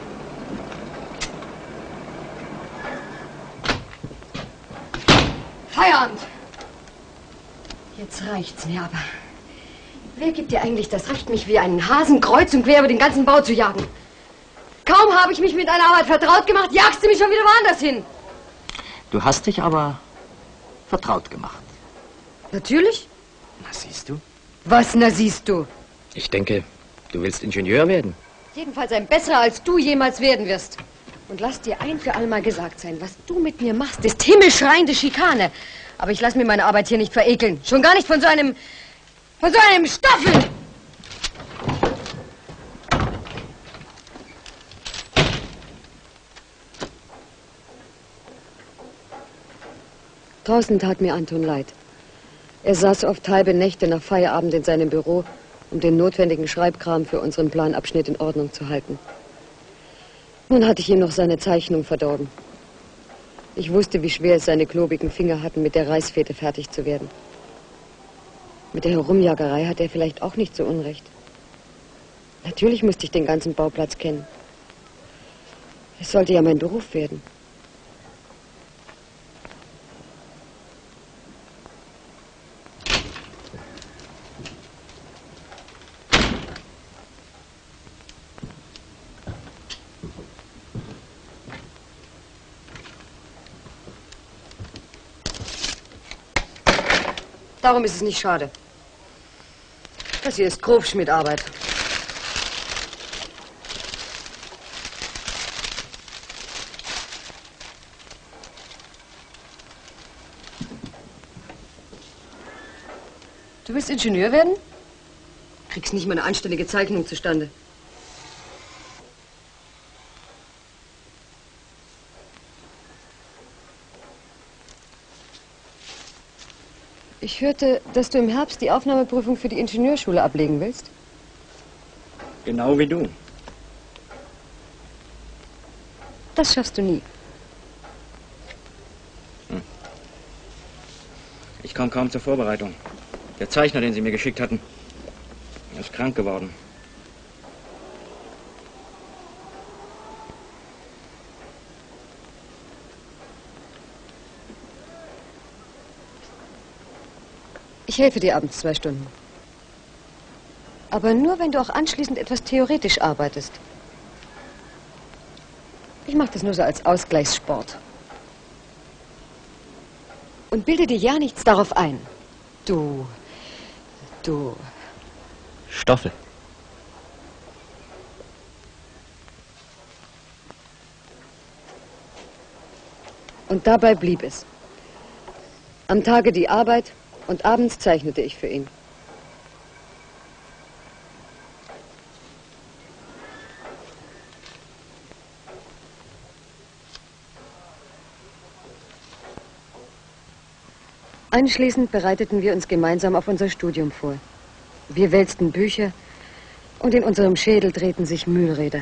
Feierabend! Jetzt reicht's mir aber. Wer gibt dir eigentlich das Recht, mich wie einen Hasen kreuz und quer über den ganzen Bau zu jagen? Kaum habe ich mich mit einer Arbeit vertraut gemacht, jagst du mich schon wieder woanders hin. Du hast dich aber vertraut gemacht. Natürlich. Na, siehst du? Was, na siehst du? Ich denke, du willst Ingenieur werden. Jedenfalls ein besserer, als du jemals werden wirst. Und lass dir ein für allemal gesagt sein, was du mit mir machst, ist himmelschreiende Schikane. Aber ich lass mir meine Arbeit hier nicht verekeln. Schon gar nicht von so einem Stoffel! Draußen tat mir Anton leid. Er saß oft halbe Nächte nach Feierabend in seinem Büro, um den notwendigen Schreibkram für unseren Planabschnitt in Ordnung zu halten. Nun hatte ich ihm noch seine Zeichnung verdorben. Ich wusste, wie schwer es seine klobigen Finger hatten, mit der Reißfete fertig zu werden. Mit der Herumjagerei hat er vielleicht auch nicht so unrecht. Natürlich musste ich den ganzen Bauplatz kennen. Es sollte ja mein Beruf werden. Darum ist es nicht schade. Das hier ist Grobschmiedarbeit. Du willst Ingenieur werden? Kriegst nicht mal eine anständige Zeichnung zustande. Ich hörte, dass du im Herbst die Aufnahmeprüfung für die Ingenieurschule ablegen willst. Genau wie du. Das schaffst du nie. Ich kam kaum zur Vorbereitung. Der Zeichner, den Sie mir geschickt hatten, ist krank geworden. Ich helfe dir abends 2 Stunden. Aber nur, wenn du auch anschließend etwas theoretisch arbeitest. Ich mache das nur so als Ausgleichssport. Und bilde dir ja nichts darauf ein. Du... Stoffel. Und dabei blieb es. Am Tage die Arbeit und abends zeichnete ich für ihn. Anschließend bereiteten wir uns gemeinsam auf unser Studium vor. Wir wälzten Bücher und in unserem Schädel drehten sich Mühlräder.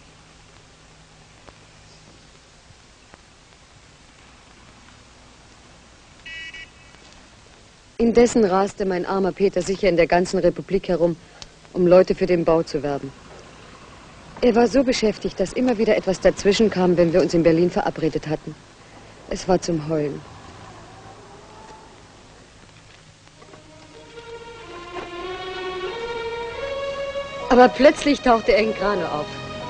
Indessen raste mein armer Peter sicher in der ganzen Republik herum, um Leute für den Bau zu werben. Er war so beschäftigt, dass immer wieder etwas dazwischen kam, wenn wir uns in Berlin verabredet hatten. Es war zum Heulen. Aber plötzlich tauchte er in Grano auf.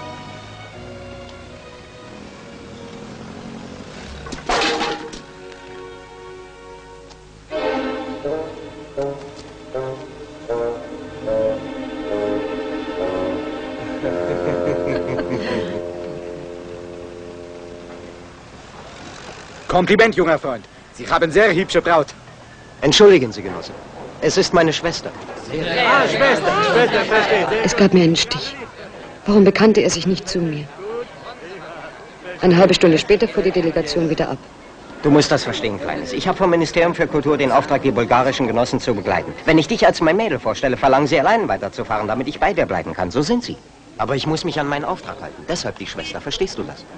Kompliment, junger Freund. Sie haben sehr hübsche Braut. Entschuldigen Sie, Genosse. Es ist meine Schwester. Schwester, versteht. Es gab mir einen Stich. Warum bekannte er sich nicht zu mir? Eine halbe Stunde später fuhr die Delegation wieder ab. Du musst das verstehen, Kleines. Ich habe vom Ministerium für Kultur den Auftrag, die bulgarischen Genossen zu begleiten. Wenn ich dich als mein Mädel vorstelle, verlangen sie allein weiterzufahren, damit ich bei dir bleiben kann. So sind sie. Aber ich muss mich an meinen Auftrag halten. Deshalb die Schwester. Verstehst du das?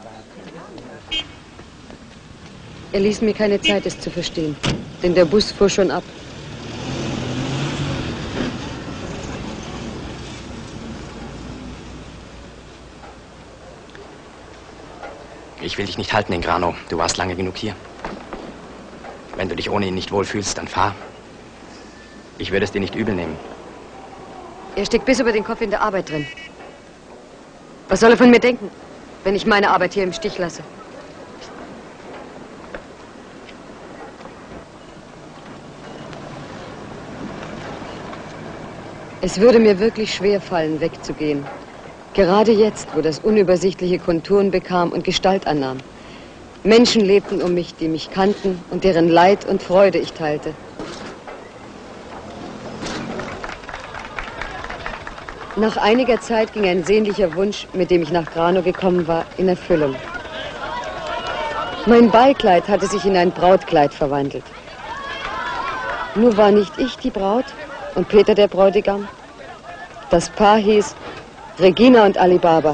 Er ließ mir keine Zeit, es zu verstehen, denn der Bus fuhr schon ab. Ich will dich nicht halten in Grano. Du warst lange genug hier. Wenn du dich ohne ihn nicht wohlfühlst, dann fahr. Ich würde es dir nicht übel nehmen. Er steckt bis über den Kopf in der Arbeit drin. Was soll er von mir denken, wenn ich meine Arbeit hier im Stich lasse? Es würde mir wirklich schwer fallen, wegzugehen. Gerade jetzt, wo das Unübersichtliche Konturen bekam und Gestalt annahm. Menschen lebten um mich, die mich kannten und deren Leid und Freude ich teilte. Nach einiger Zeit ging ein sehnlicher Wunsch, mit dem ich nach Grano gekommen war, in Erfüllung. Mein Ballkleid hatte sich in ein Brautkleid verwandelt. Nur war nicht ich die Braut und Peter der Bräutigam. Das Paar hieß Regina und Ali Baba.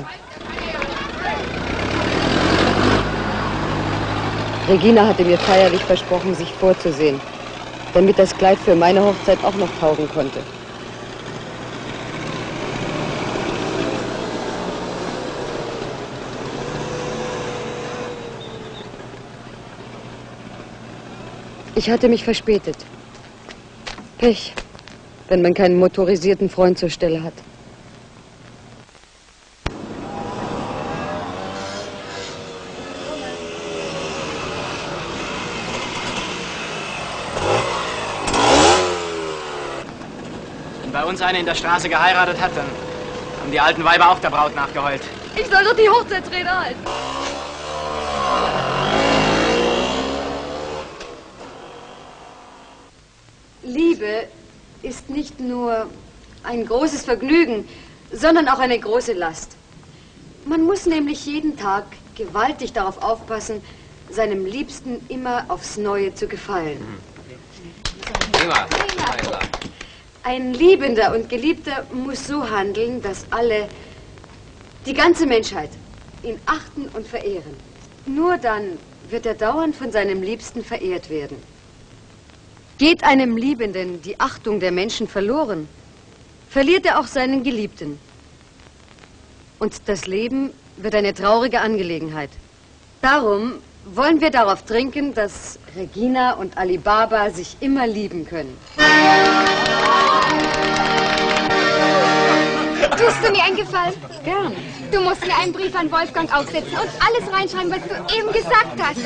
Regina hatte mir feierlich versprochen, sich vorzusehen, damit das Kleid für meine Hochzeit auch noch taugen konnte. Ich hatte mich verspätet. Pech, wenn man keinen motorisierten Freund zur Stelle hat. Wenn bei uns eine in der Straße geheiratet hat, dann haben die alten Weiber auch der Braut nachgeheult. Ich soll doch die Hochzeitsrede halten. Liebe ist nicht nur ein großes Vergnügen, sondern auch eine große Last. Man muss nämlich jeden Tag gewaltig darauf aufpassen, seinem Liebsten immer aufs Neue zu gefallen. Ein Liebender und Geliebter muss so handeln, dass alle, die ganze Menschheit, ihn achten und verehren. Nur dann wird er dauernd von seinem Liebsten verehrt werden. Geht einem Liebenden die Achtung der Menschen verloren, verliert er auch seinen Geliebten. Und das Leben wird eine traurige Angelegenheit. Darum wollen wir darauf trinken, dass Regina und Ali Baba sich immer lieben können. Tust du mir einen Gefallen? Gern. Du musst mir einen Brief an Wolfgang aufsetzen und alles reinschreiben, was du eben gesagt hast.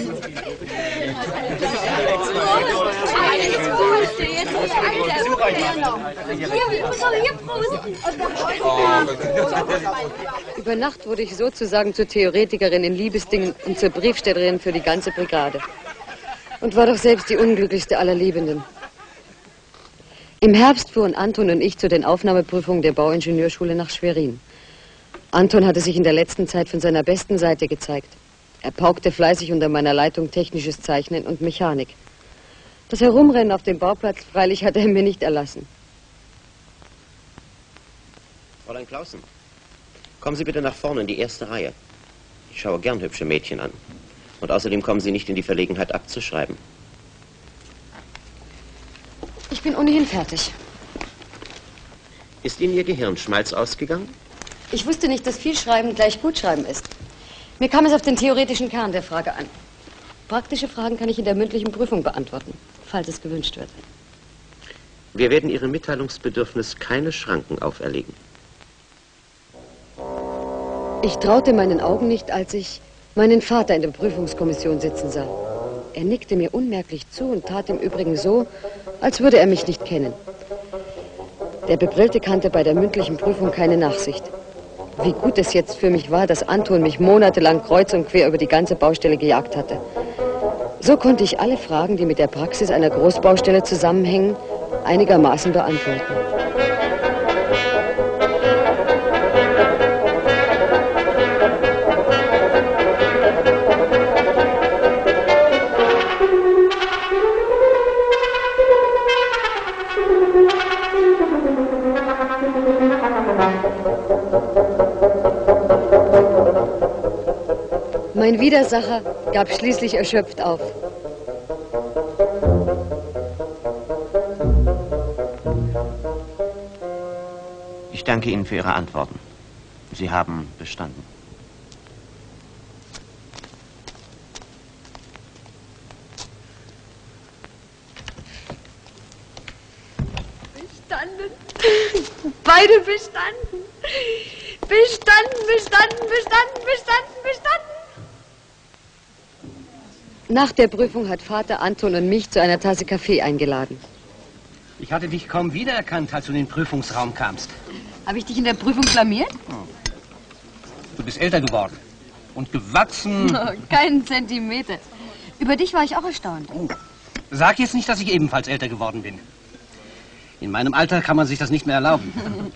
Über Nacht wurde ich sozusagen zur Theoretikerin in Liebesdingen und zur Briefstellerin für die ganze Brigade. Und war doch selbst die unglücklichste aller Liebenden. Im Herbst fuhren Anton und ich zu den Aufnahmeprüfungen der Bauingenieurschule nach Schwerin. Anton hatte sich in der letzten Zeit von seiner besten Seite gezeigt. Er paukte fleißig unter meiner Leitung technisches Zeichnen und Mechanik. Das Herumrennen auf dem Bauplatz, freilich, hatte er mir nicht erlassen. Fräulein Clausen, kommen Sie bitte nach vorne in die erste Reihe. Ich schaue gern hübsche Mädchen an. Und außerdem kommen Sie nicht in die Verlegenheit abzuschreiben. Ich bin ohnehin fertig. Ist Ihnen Ihr Gehirnschmalz ausgegangen? Ich wusste nicht, dass viel Schreiben gleich gut schreiben ist. Mir kam es auf den theoretischen Kern der Frage an. Praktische Fragen kann ich in der mündlichen Prüfung beantworten, falls es gewünscht wird. Wir werden Ihrem Mitteilungsbedürfnis keine Schranken auferlegen. Ich traute meinen Augen nicht, als ich meinen Vater in der Prüfungskommission sitzen sah. Er nickte mir unmerklich zu und tat im Übrigen so, als würde er mich nicht kennen. Der Bebrillte kannte bei der mündlichen Prüfung keine Nachsicht. Wie gut es jetzt für mich war, dass Anton mich monatelang kreuz und quer über die ganze Baustelle gejagt hatte. So konnte ich alle Fragen, die mit der Praxis einer Großbaustelle zusammenhängen, einigermaßen beantworten. Mein Widersacher gab schließlich erschöpft auf. Ich danke Ihnen für Ihre Antworten. Sie haben bestanden. Bestanden. Beide bestanden. Bestanden, bestanden, bestanden, bestanden, bestanden. Nach der Prüfung hat Vater Anton und mich zu einer Tasse Kaffee eingeladen. Ich hatte dich kaum wiedererkannt, als du in den Prüfungsraum kamst. Habe ich dich in der Prüfung blamiert? Du bist älter geworden. Und gewachsen. Oh, keinen Zentimeter. Über dich war ich auch erstaunt. Oh. Sag jetzt nicht, dass ich ebenfalls älter geworden bin. In meinem Alter kann man sich das nicht mehr erlauben.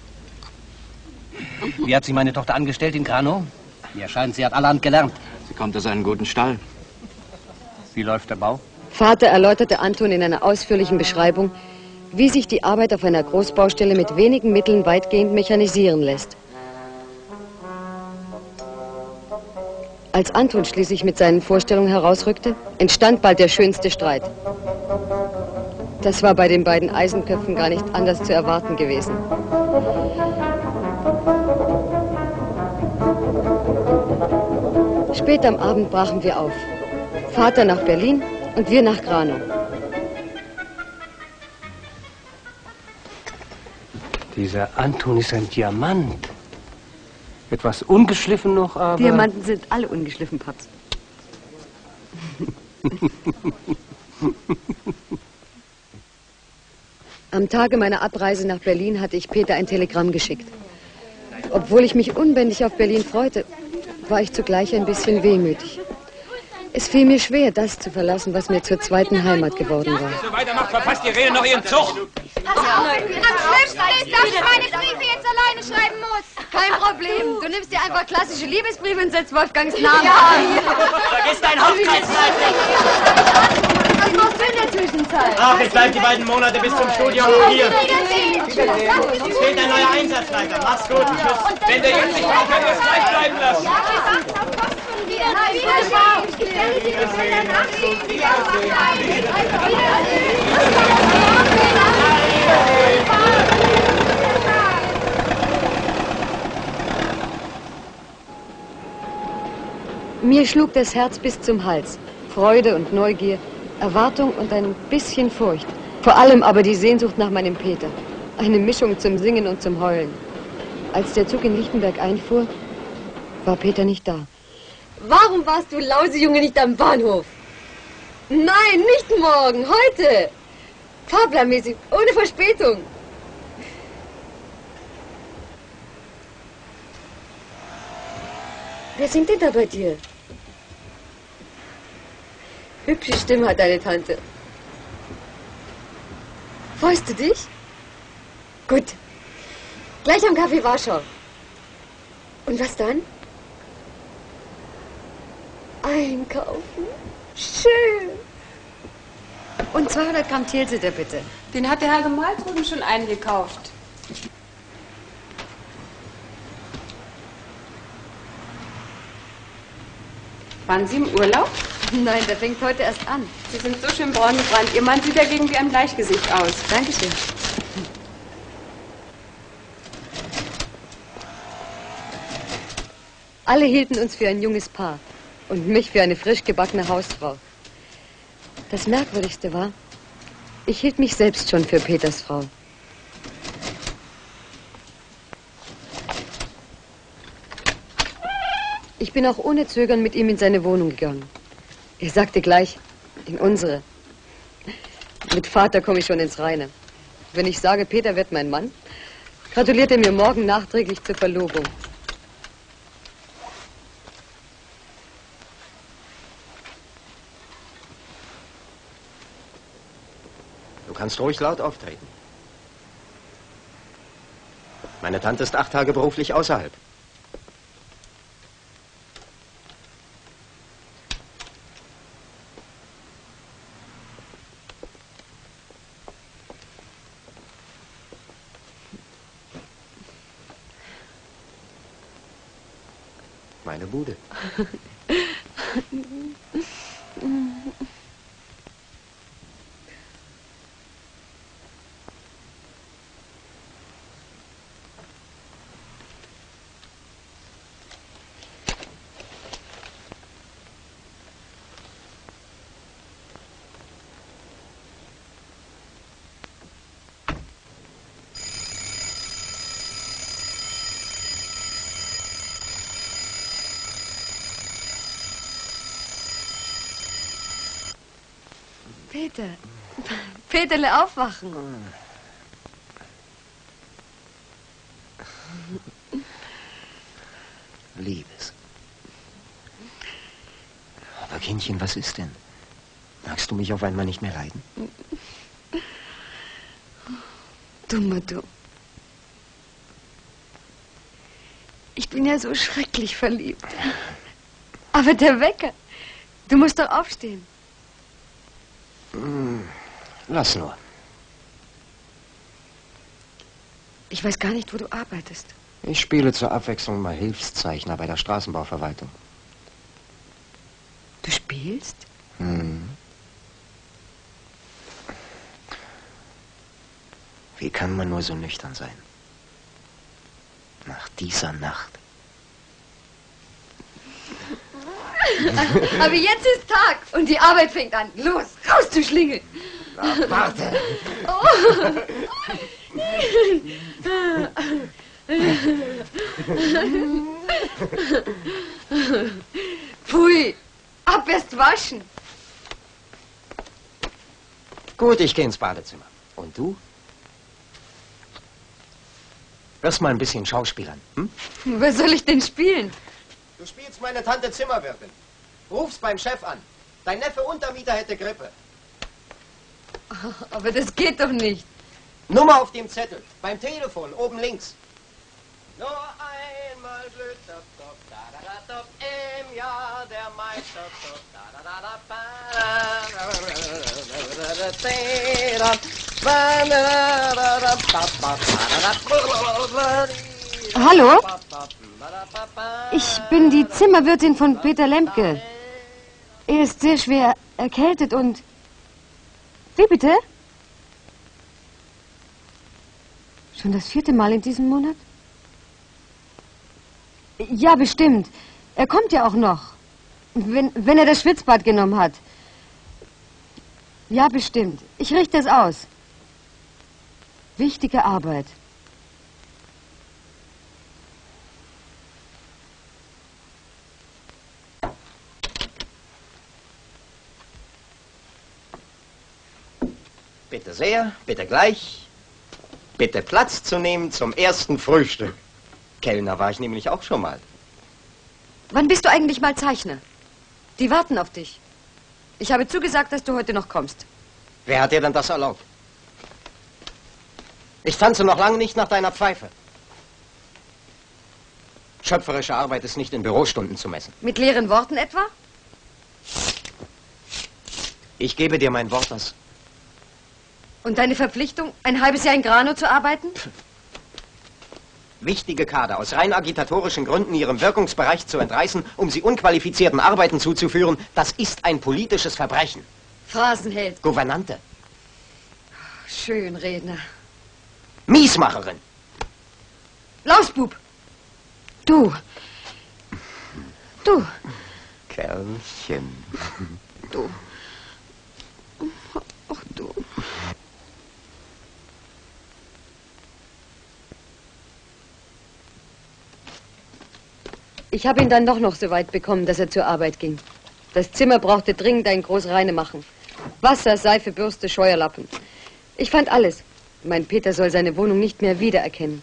Wie hat sich meine Tochter angestellt in Granow? Mir scheint, sie hat allerhand gelernt. Sie kommt aus einem guten Stall. Wie läuft der Bau? Vater erläuterte Anton in einer ausführlichen Beschreibung, wie sich die Arbeit auf einer Großbaustelle mit wenigen Mitteln weitgehend mechanisieren lässt. Als Anton schließlich mit seinen Vorstellungen herausrückte, entstand bald der schönste Streit. Das war bei den beiden Eisenköpfen gar nicht anders zu erwarten gewesen. Spät am Abend brachen wir auf. Vater nach Berlin und wir nach Granow. Dieser Anton ist ein Diamant. Etwas ungeschliffen noch, aber... Diamanten sind alle ungeschliffen, Paps. Am Tage meiner Abreise nach Berlin hatte ich Peter ein Telegramm geschickt. Obwohl ich mich unbändig auf Berlin freute, war ich zugleich ein bisschen wehmütig. Es fiel mir schwer, das zu verlassen, was mir zur zweiten Heimat geworden war. So weitermacht, verpasst die Rede noch ihren Zug. Am schlimmsten ist, dass ich meine Briefe jetzt alleine schreiben muss. Kein Problem. Du nimmst dir einfach klassische Liebesbriefe und setzt Wolfgangs Namen Vergiss dein Hochzeitskleid nicht. Was machst du in der Zwischenzeit? Ach, ich bleib die beiden Monate bis zum Studium hier. Uns fehlt ein neuer Einsatzleiter. Mach's gut. Tschüss. Wenn der jetzt nicht kommt, können wir es gleich bleiben lassen. Mir schlug das Herz bis zum Hals. Freude und Neugier, Erwartung und ein bisschen Furcht. Vor allem aber die Sehnsucht nach meinem Peter. Eine Mischung zum Singen und zum Heulen. Als der Zug in Lichtenberg einfuhr, war Peter nicht da. Warum warst du, Lausejunge, nicht am Bahnhof? Nein, nicht morgen, heute. Fahrplanmäßig, ohne Verspätung. Wer singt denn da bei dir? Hübsche Stimme hat deine Tante. Freust du dich? Gut. Gleich am Café Warschau. Und was dann? Einkaufen. Schön. Und 200 Gramm Tilsiter, bitte. Den hat der Herr Gemahl drüben schon eingekauft. Waren Sie im Urlaub? Nein, der fängt heute erst an. Sie sind so schön braun gebrannt. Ihr Mann sieht dagegen wie ein Bleichgesicht aus. Dankeschön. Alle hielten uns für ein junges Paar und mich für eine frisch gebackene Hausfrau. Das Merkwürdigste war, ich hielt mich selbst schon für Peters Frau. Ich bin auch ohne Zögern mit ihm in seine Wohnung gegangen. Er sagte gleich, in unsere. Mit Vater komme ich schon ins Reine. Wenn ich sage, Peter wird mein Mann, gratuliert er mir morgen nachträglich zur Verlobung. Du kannst ruhig laut auftreten. Meine Tante ist 8 Tage beruflich außerhalb. Meine Bude. Peter. Peterle, aufwachen. Liebes. Aber Kindchen, was ist denn? Magst du mich auf einmal nicht mehr leiden? Dummer du. Ich bin ja so schrecklich verliebt. Aber der Wecker. Du musst doch aufstehen. Lass nur. Ich weiß gar nicht, wo du arbeitest. Ich spiele zur Abwechslung mal Hilfszeichner bei der Straßenbauverwaltung. Du spielst? Wie kann man nur so nüchtern sein? Nach dieser Nacht. Aber jetzt ist Tag und die Arbeit fängt an. Los, raus, du Schlingel. Na, warte. Pfui, ab erst waschen. Gut, ich gehe ins Badezimmer. Und du? Wirst mal ein bisschen schauspielern, hm? Was soll ich denn spielen? Du spielst meine Tante Zimmerwirtin. Rufst beim Chef an. Dein Neffe Untermieter hätte Grippe. Aber das geht doch nicht. Nummer auf dem Zettel. Beim Telefon, oben links. Nur einmal blüht top, top, da, da, da, top, im Jahr der Meister, top, da, da, da, da, Hallo? Ich bin die Zimmerwirtin von Peter Lempke. Er ist sehr schwer erkältet und... Wie bitte? Schon das 4. Mal in diesem Monat? Ja, bestimmt. Er kommt ja auch noch. Wenn er das Schwitzbad genommen hat. Ja, bestimmt. Ich richte es aus. Wichtige Arbeit. Bitte sehr, bitte gleich. Bitte Platz zu nehmen zum ersten Frühstück. Kellner war ich nämlich auch schon mal. Wann bist du eigentlich mal Zeichner? Die warten auf dich. Ich habe zugesagt, dass du heute noch kommst. Wer hat dir denn das erlaubt? Ich tanze noch lange nicht nach deiner Pfeife. Schöpferische Arbeit ist nicht in Bürostunden zu messen. Mit leeren Worten etwa? Ich gebe dir mein Wort, dass... Und deine Verpflichtung, ein halbes Jahr in Grano zu arbeiten? Wichtige Kader aus rein agitatorischen Gründen ihrem Wirkungsbereich zu entreißen, um sie unqualifizierten Arbeiten zuzuführen, das ist ein politisches Verbrechen. Phrasenheld. Gouvernante. Schönredner. Miesmacherin. Lausbub. Du. Kerlchen. Du. Ach du. Ich habe ihn dann doch noch so weit bekommen, dass er zur Arbeit ging. Das Zimmer brauchte dringend ein Großreinemachen. Wasser, Seife, Bürste, Scheuerlappen. Ich fand alles. Mein Peter soll seine Wohnung nicht mehr wiedererkennen.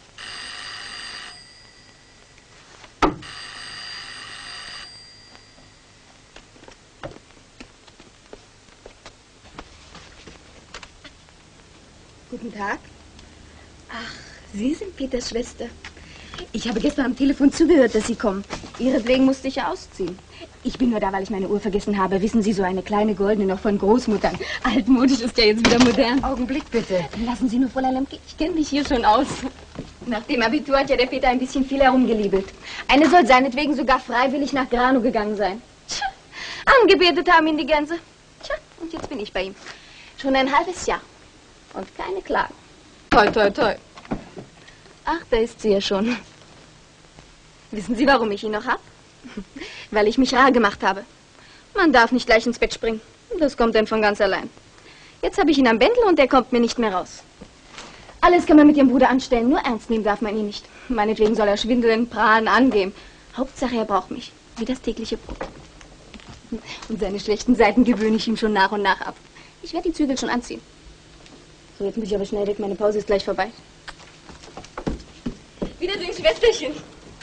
Guten Tag. Ach, Sie sind Peters Schwester. Ich habe gestern am Telefon zugehört, dass Sie kommen. Ihretwegen musste ich ja ausziehen. Ich bin nur da, weil ich meine Uhr vergessen habe. Wissen Sie, so eine kleine goldene noch von Großmuttern. Altmodisch ist ja jetzt wieder modern. Augenblick bitte. Lassen Sie nur, Fräulein Lemke, ich kenne mich hier schon aus. Nach dem Abitur hat ja der Peter ein bisschen viel herumgeliebelt. Eine soll seinetwegen sogar freiwillig nach Grano gegangen sein. Tja, Angebetet haben ihn die Gänse. Tja, und jetzt bin ich bei ihm. Schon ein halbes Jahr. Und keine Klagen. Toi, toi, toi. Ach, da ist sie ja schon. Wissen Sie, warum ich ihn noch hab? Weil ich mich rar gemacht habe. Man darf nicht gleich ins Bett springen. Das kommt dann von ganz allein. Jetzt habe ich ihn am Bändel und der kommt mir nicht mehr raus. Alles kann man mit Ihrem Bruder anstellen, nur ernst nehmen darf man ihn nicht. Meinetwegen soll er schwindeln, prahlen, angeben. Hauptsache, er braucht mich. Wie das tägliche Brot. Und seine schlechten Seiten gewöhne ich ihm schon nach und nach ab. Ich werde die Zügel schon anziehen. So, jetzt muss ich aber schnell weg. Meine Pause ist gleich vorbei. Wiedersehen, Schwesterchen.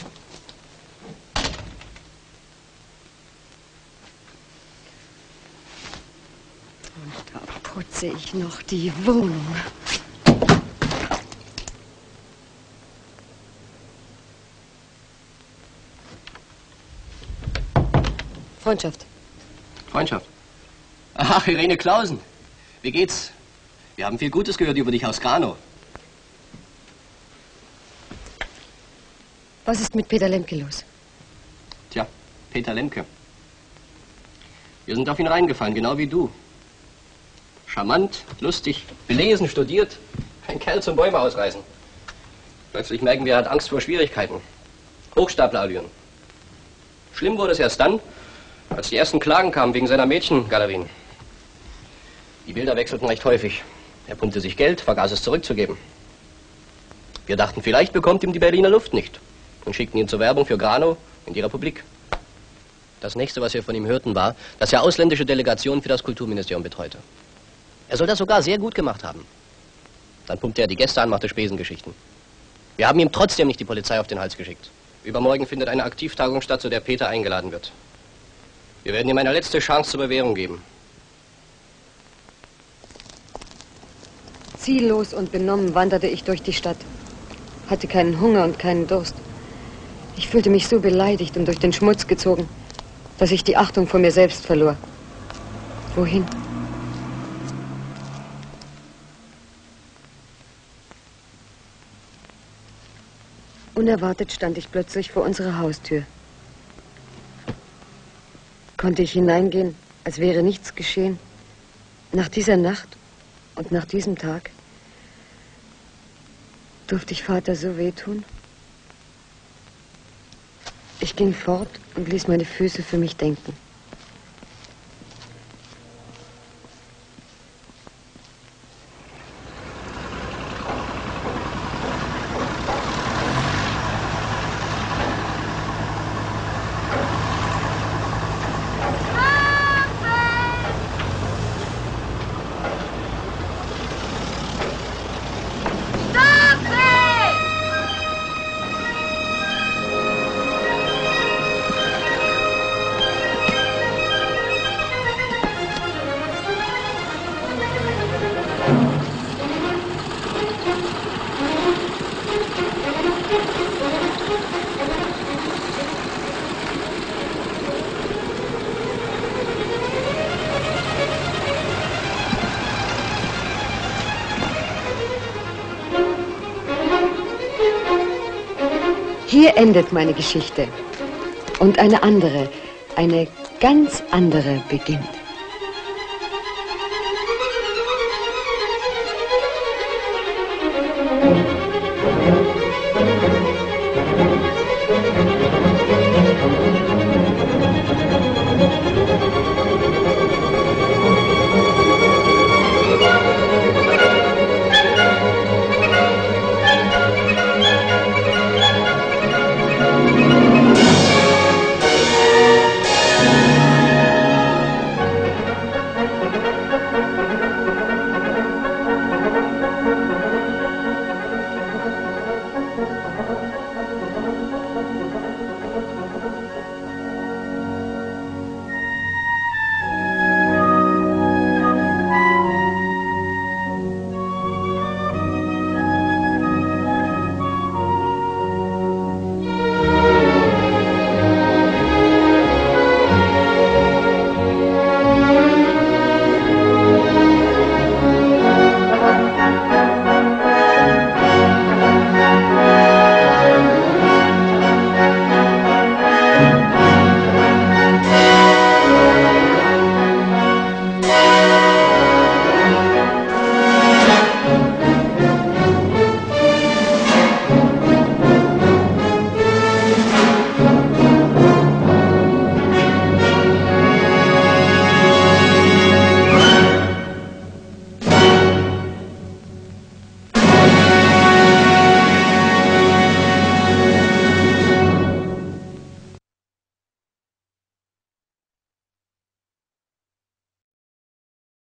Und da putze ich noch die Wohnung. Freundschaft. Freundschaft. Ach, Irene Clausen. Wie geht's? Wir haben viel Gutes gehört über dich aus Granow. Was ist mit Peter Lemke los? Tja, Peter Lemke. Wir sind auf ihn reingefallen, genau wie du. Charmant, lustig, belesen, studiert. Ein Kerl zum Bäume ausreißen. Plötzlich merken wir, er hat Angst vor Schwierigkeiten. Hochstaplerallüren. Schlimm wurde es erst dann, als die ersten Klagen kamen wegen seiner Mädchengalerien. Die Bilder wechselten recht häufig. Er pumpte sich Geld, vergaß es zurückzugeben. Wir dachten, vielleicht bekommt ihm die Berliner Luft nicht und schickten ihn zur Werbung für Granow in die Republik. Das nächste, was wir von ihm hörten, war, dass er ausländische Delegationen für das Kulturministerium betreute. Er soll das sogar sehr gut gemacht haben. Dann pumpte er die Gäste an, machte Spesengeschichten. Wir haben ihm trotzdem nicht die Polizei auf den Hals geschickt. Übermorgen findet eine Aktivtagung statt, zu der Peter eingeladen wird. Wir werden ihm eine letzte Chance zur Bewährung geben. Ziellos und benommen wanderte ich durch die Stadt. Hatte keinen Hunger und keinen Durst. Ich fühlte mich so beleidigt und durch den Schmutz gezogen, dass ich die Achtung vor mir selbst verlor. Wohin? Unerwartet stand ich plötzlich vor unserer Haustür. Konnte ich hineingehen, als wäre nichts geschehen? Nach dieser Nacht und nach diesem Tag? Durfte ich Vater so wehtun? Ich ging fort und ließ meine Füße für mich denken. Hier endet meine Geschichte und eine andere, eine ganz andere beginnt.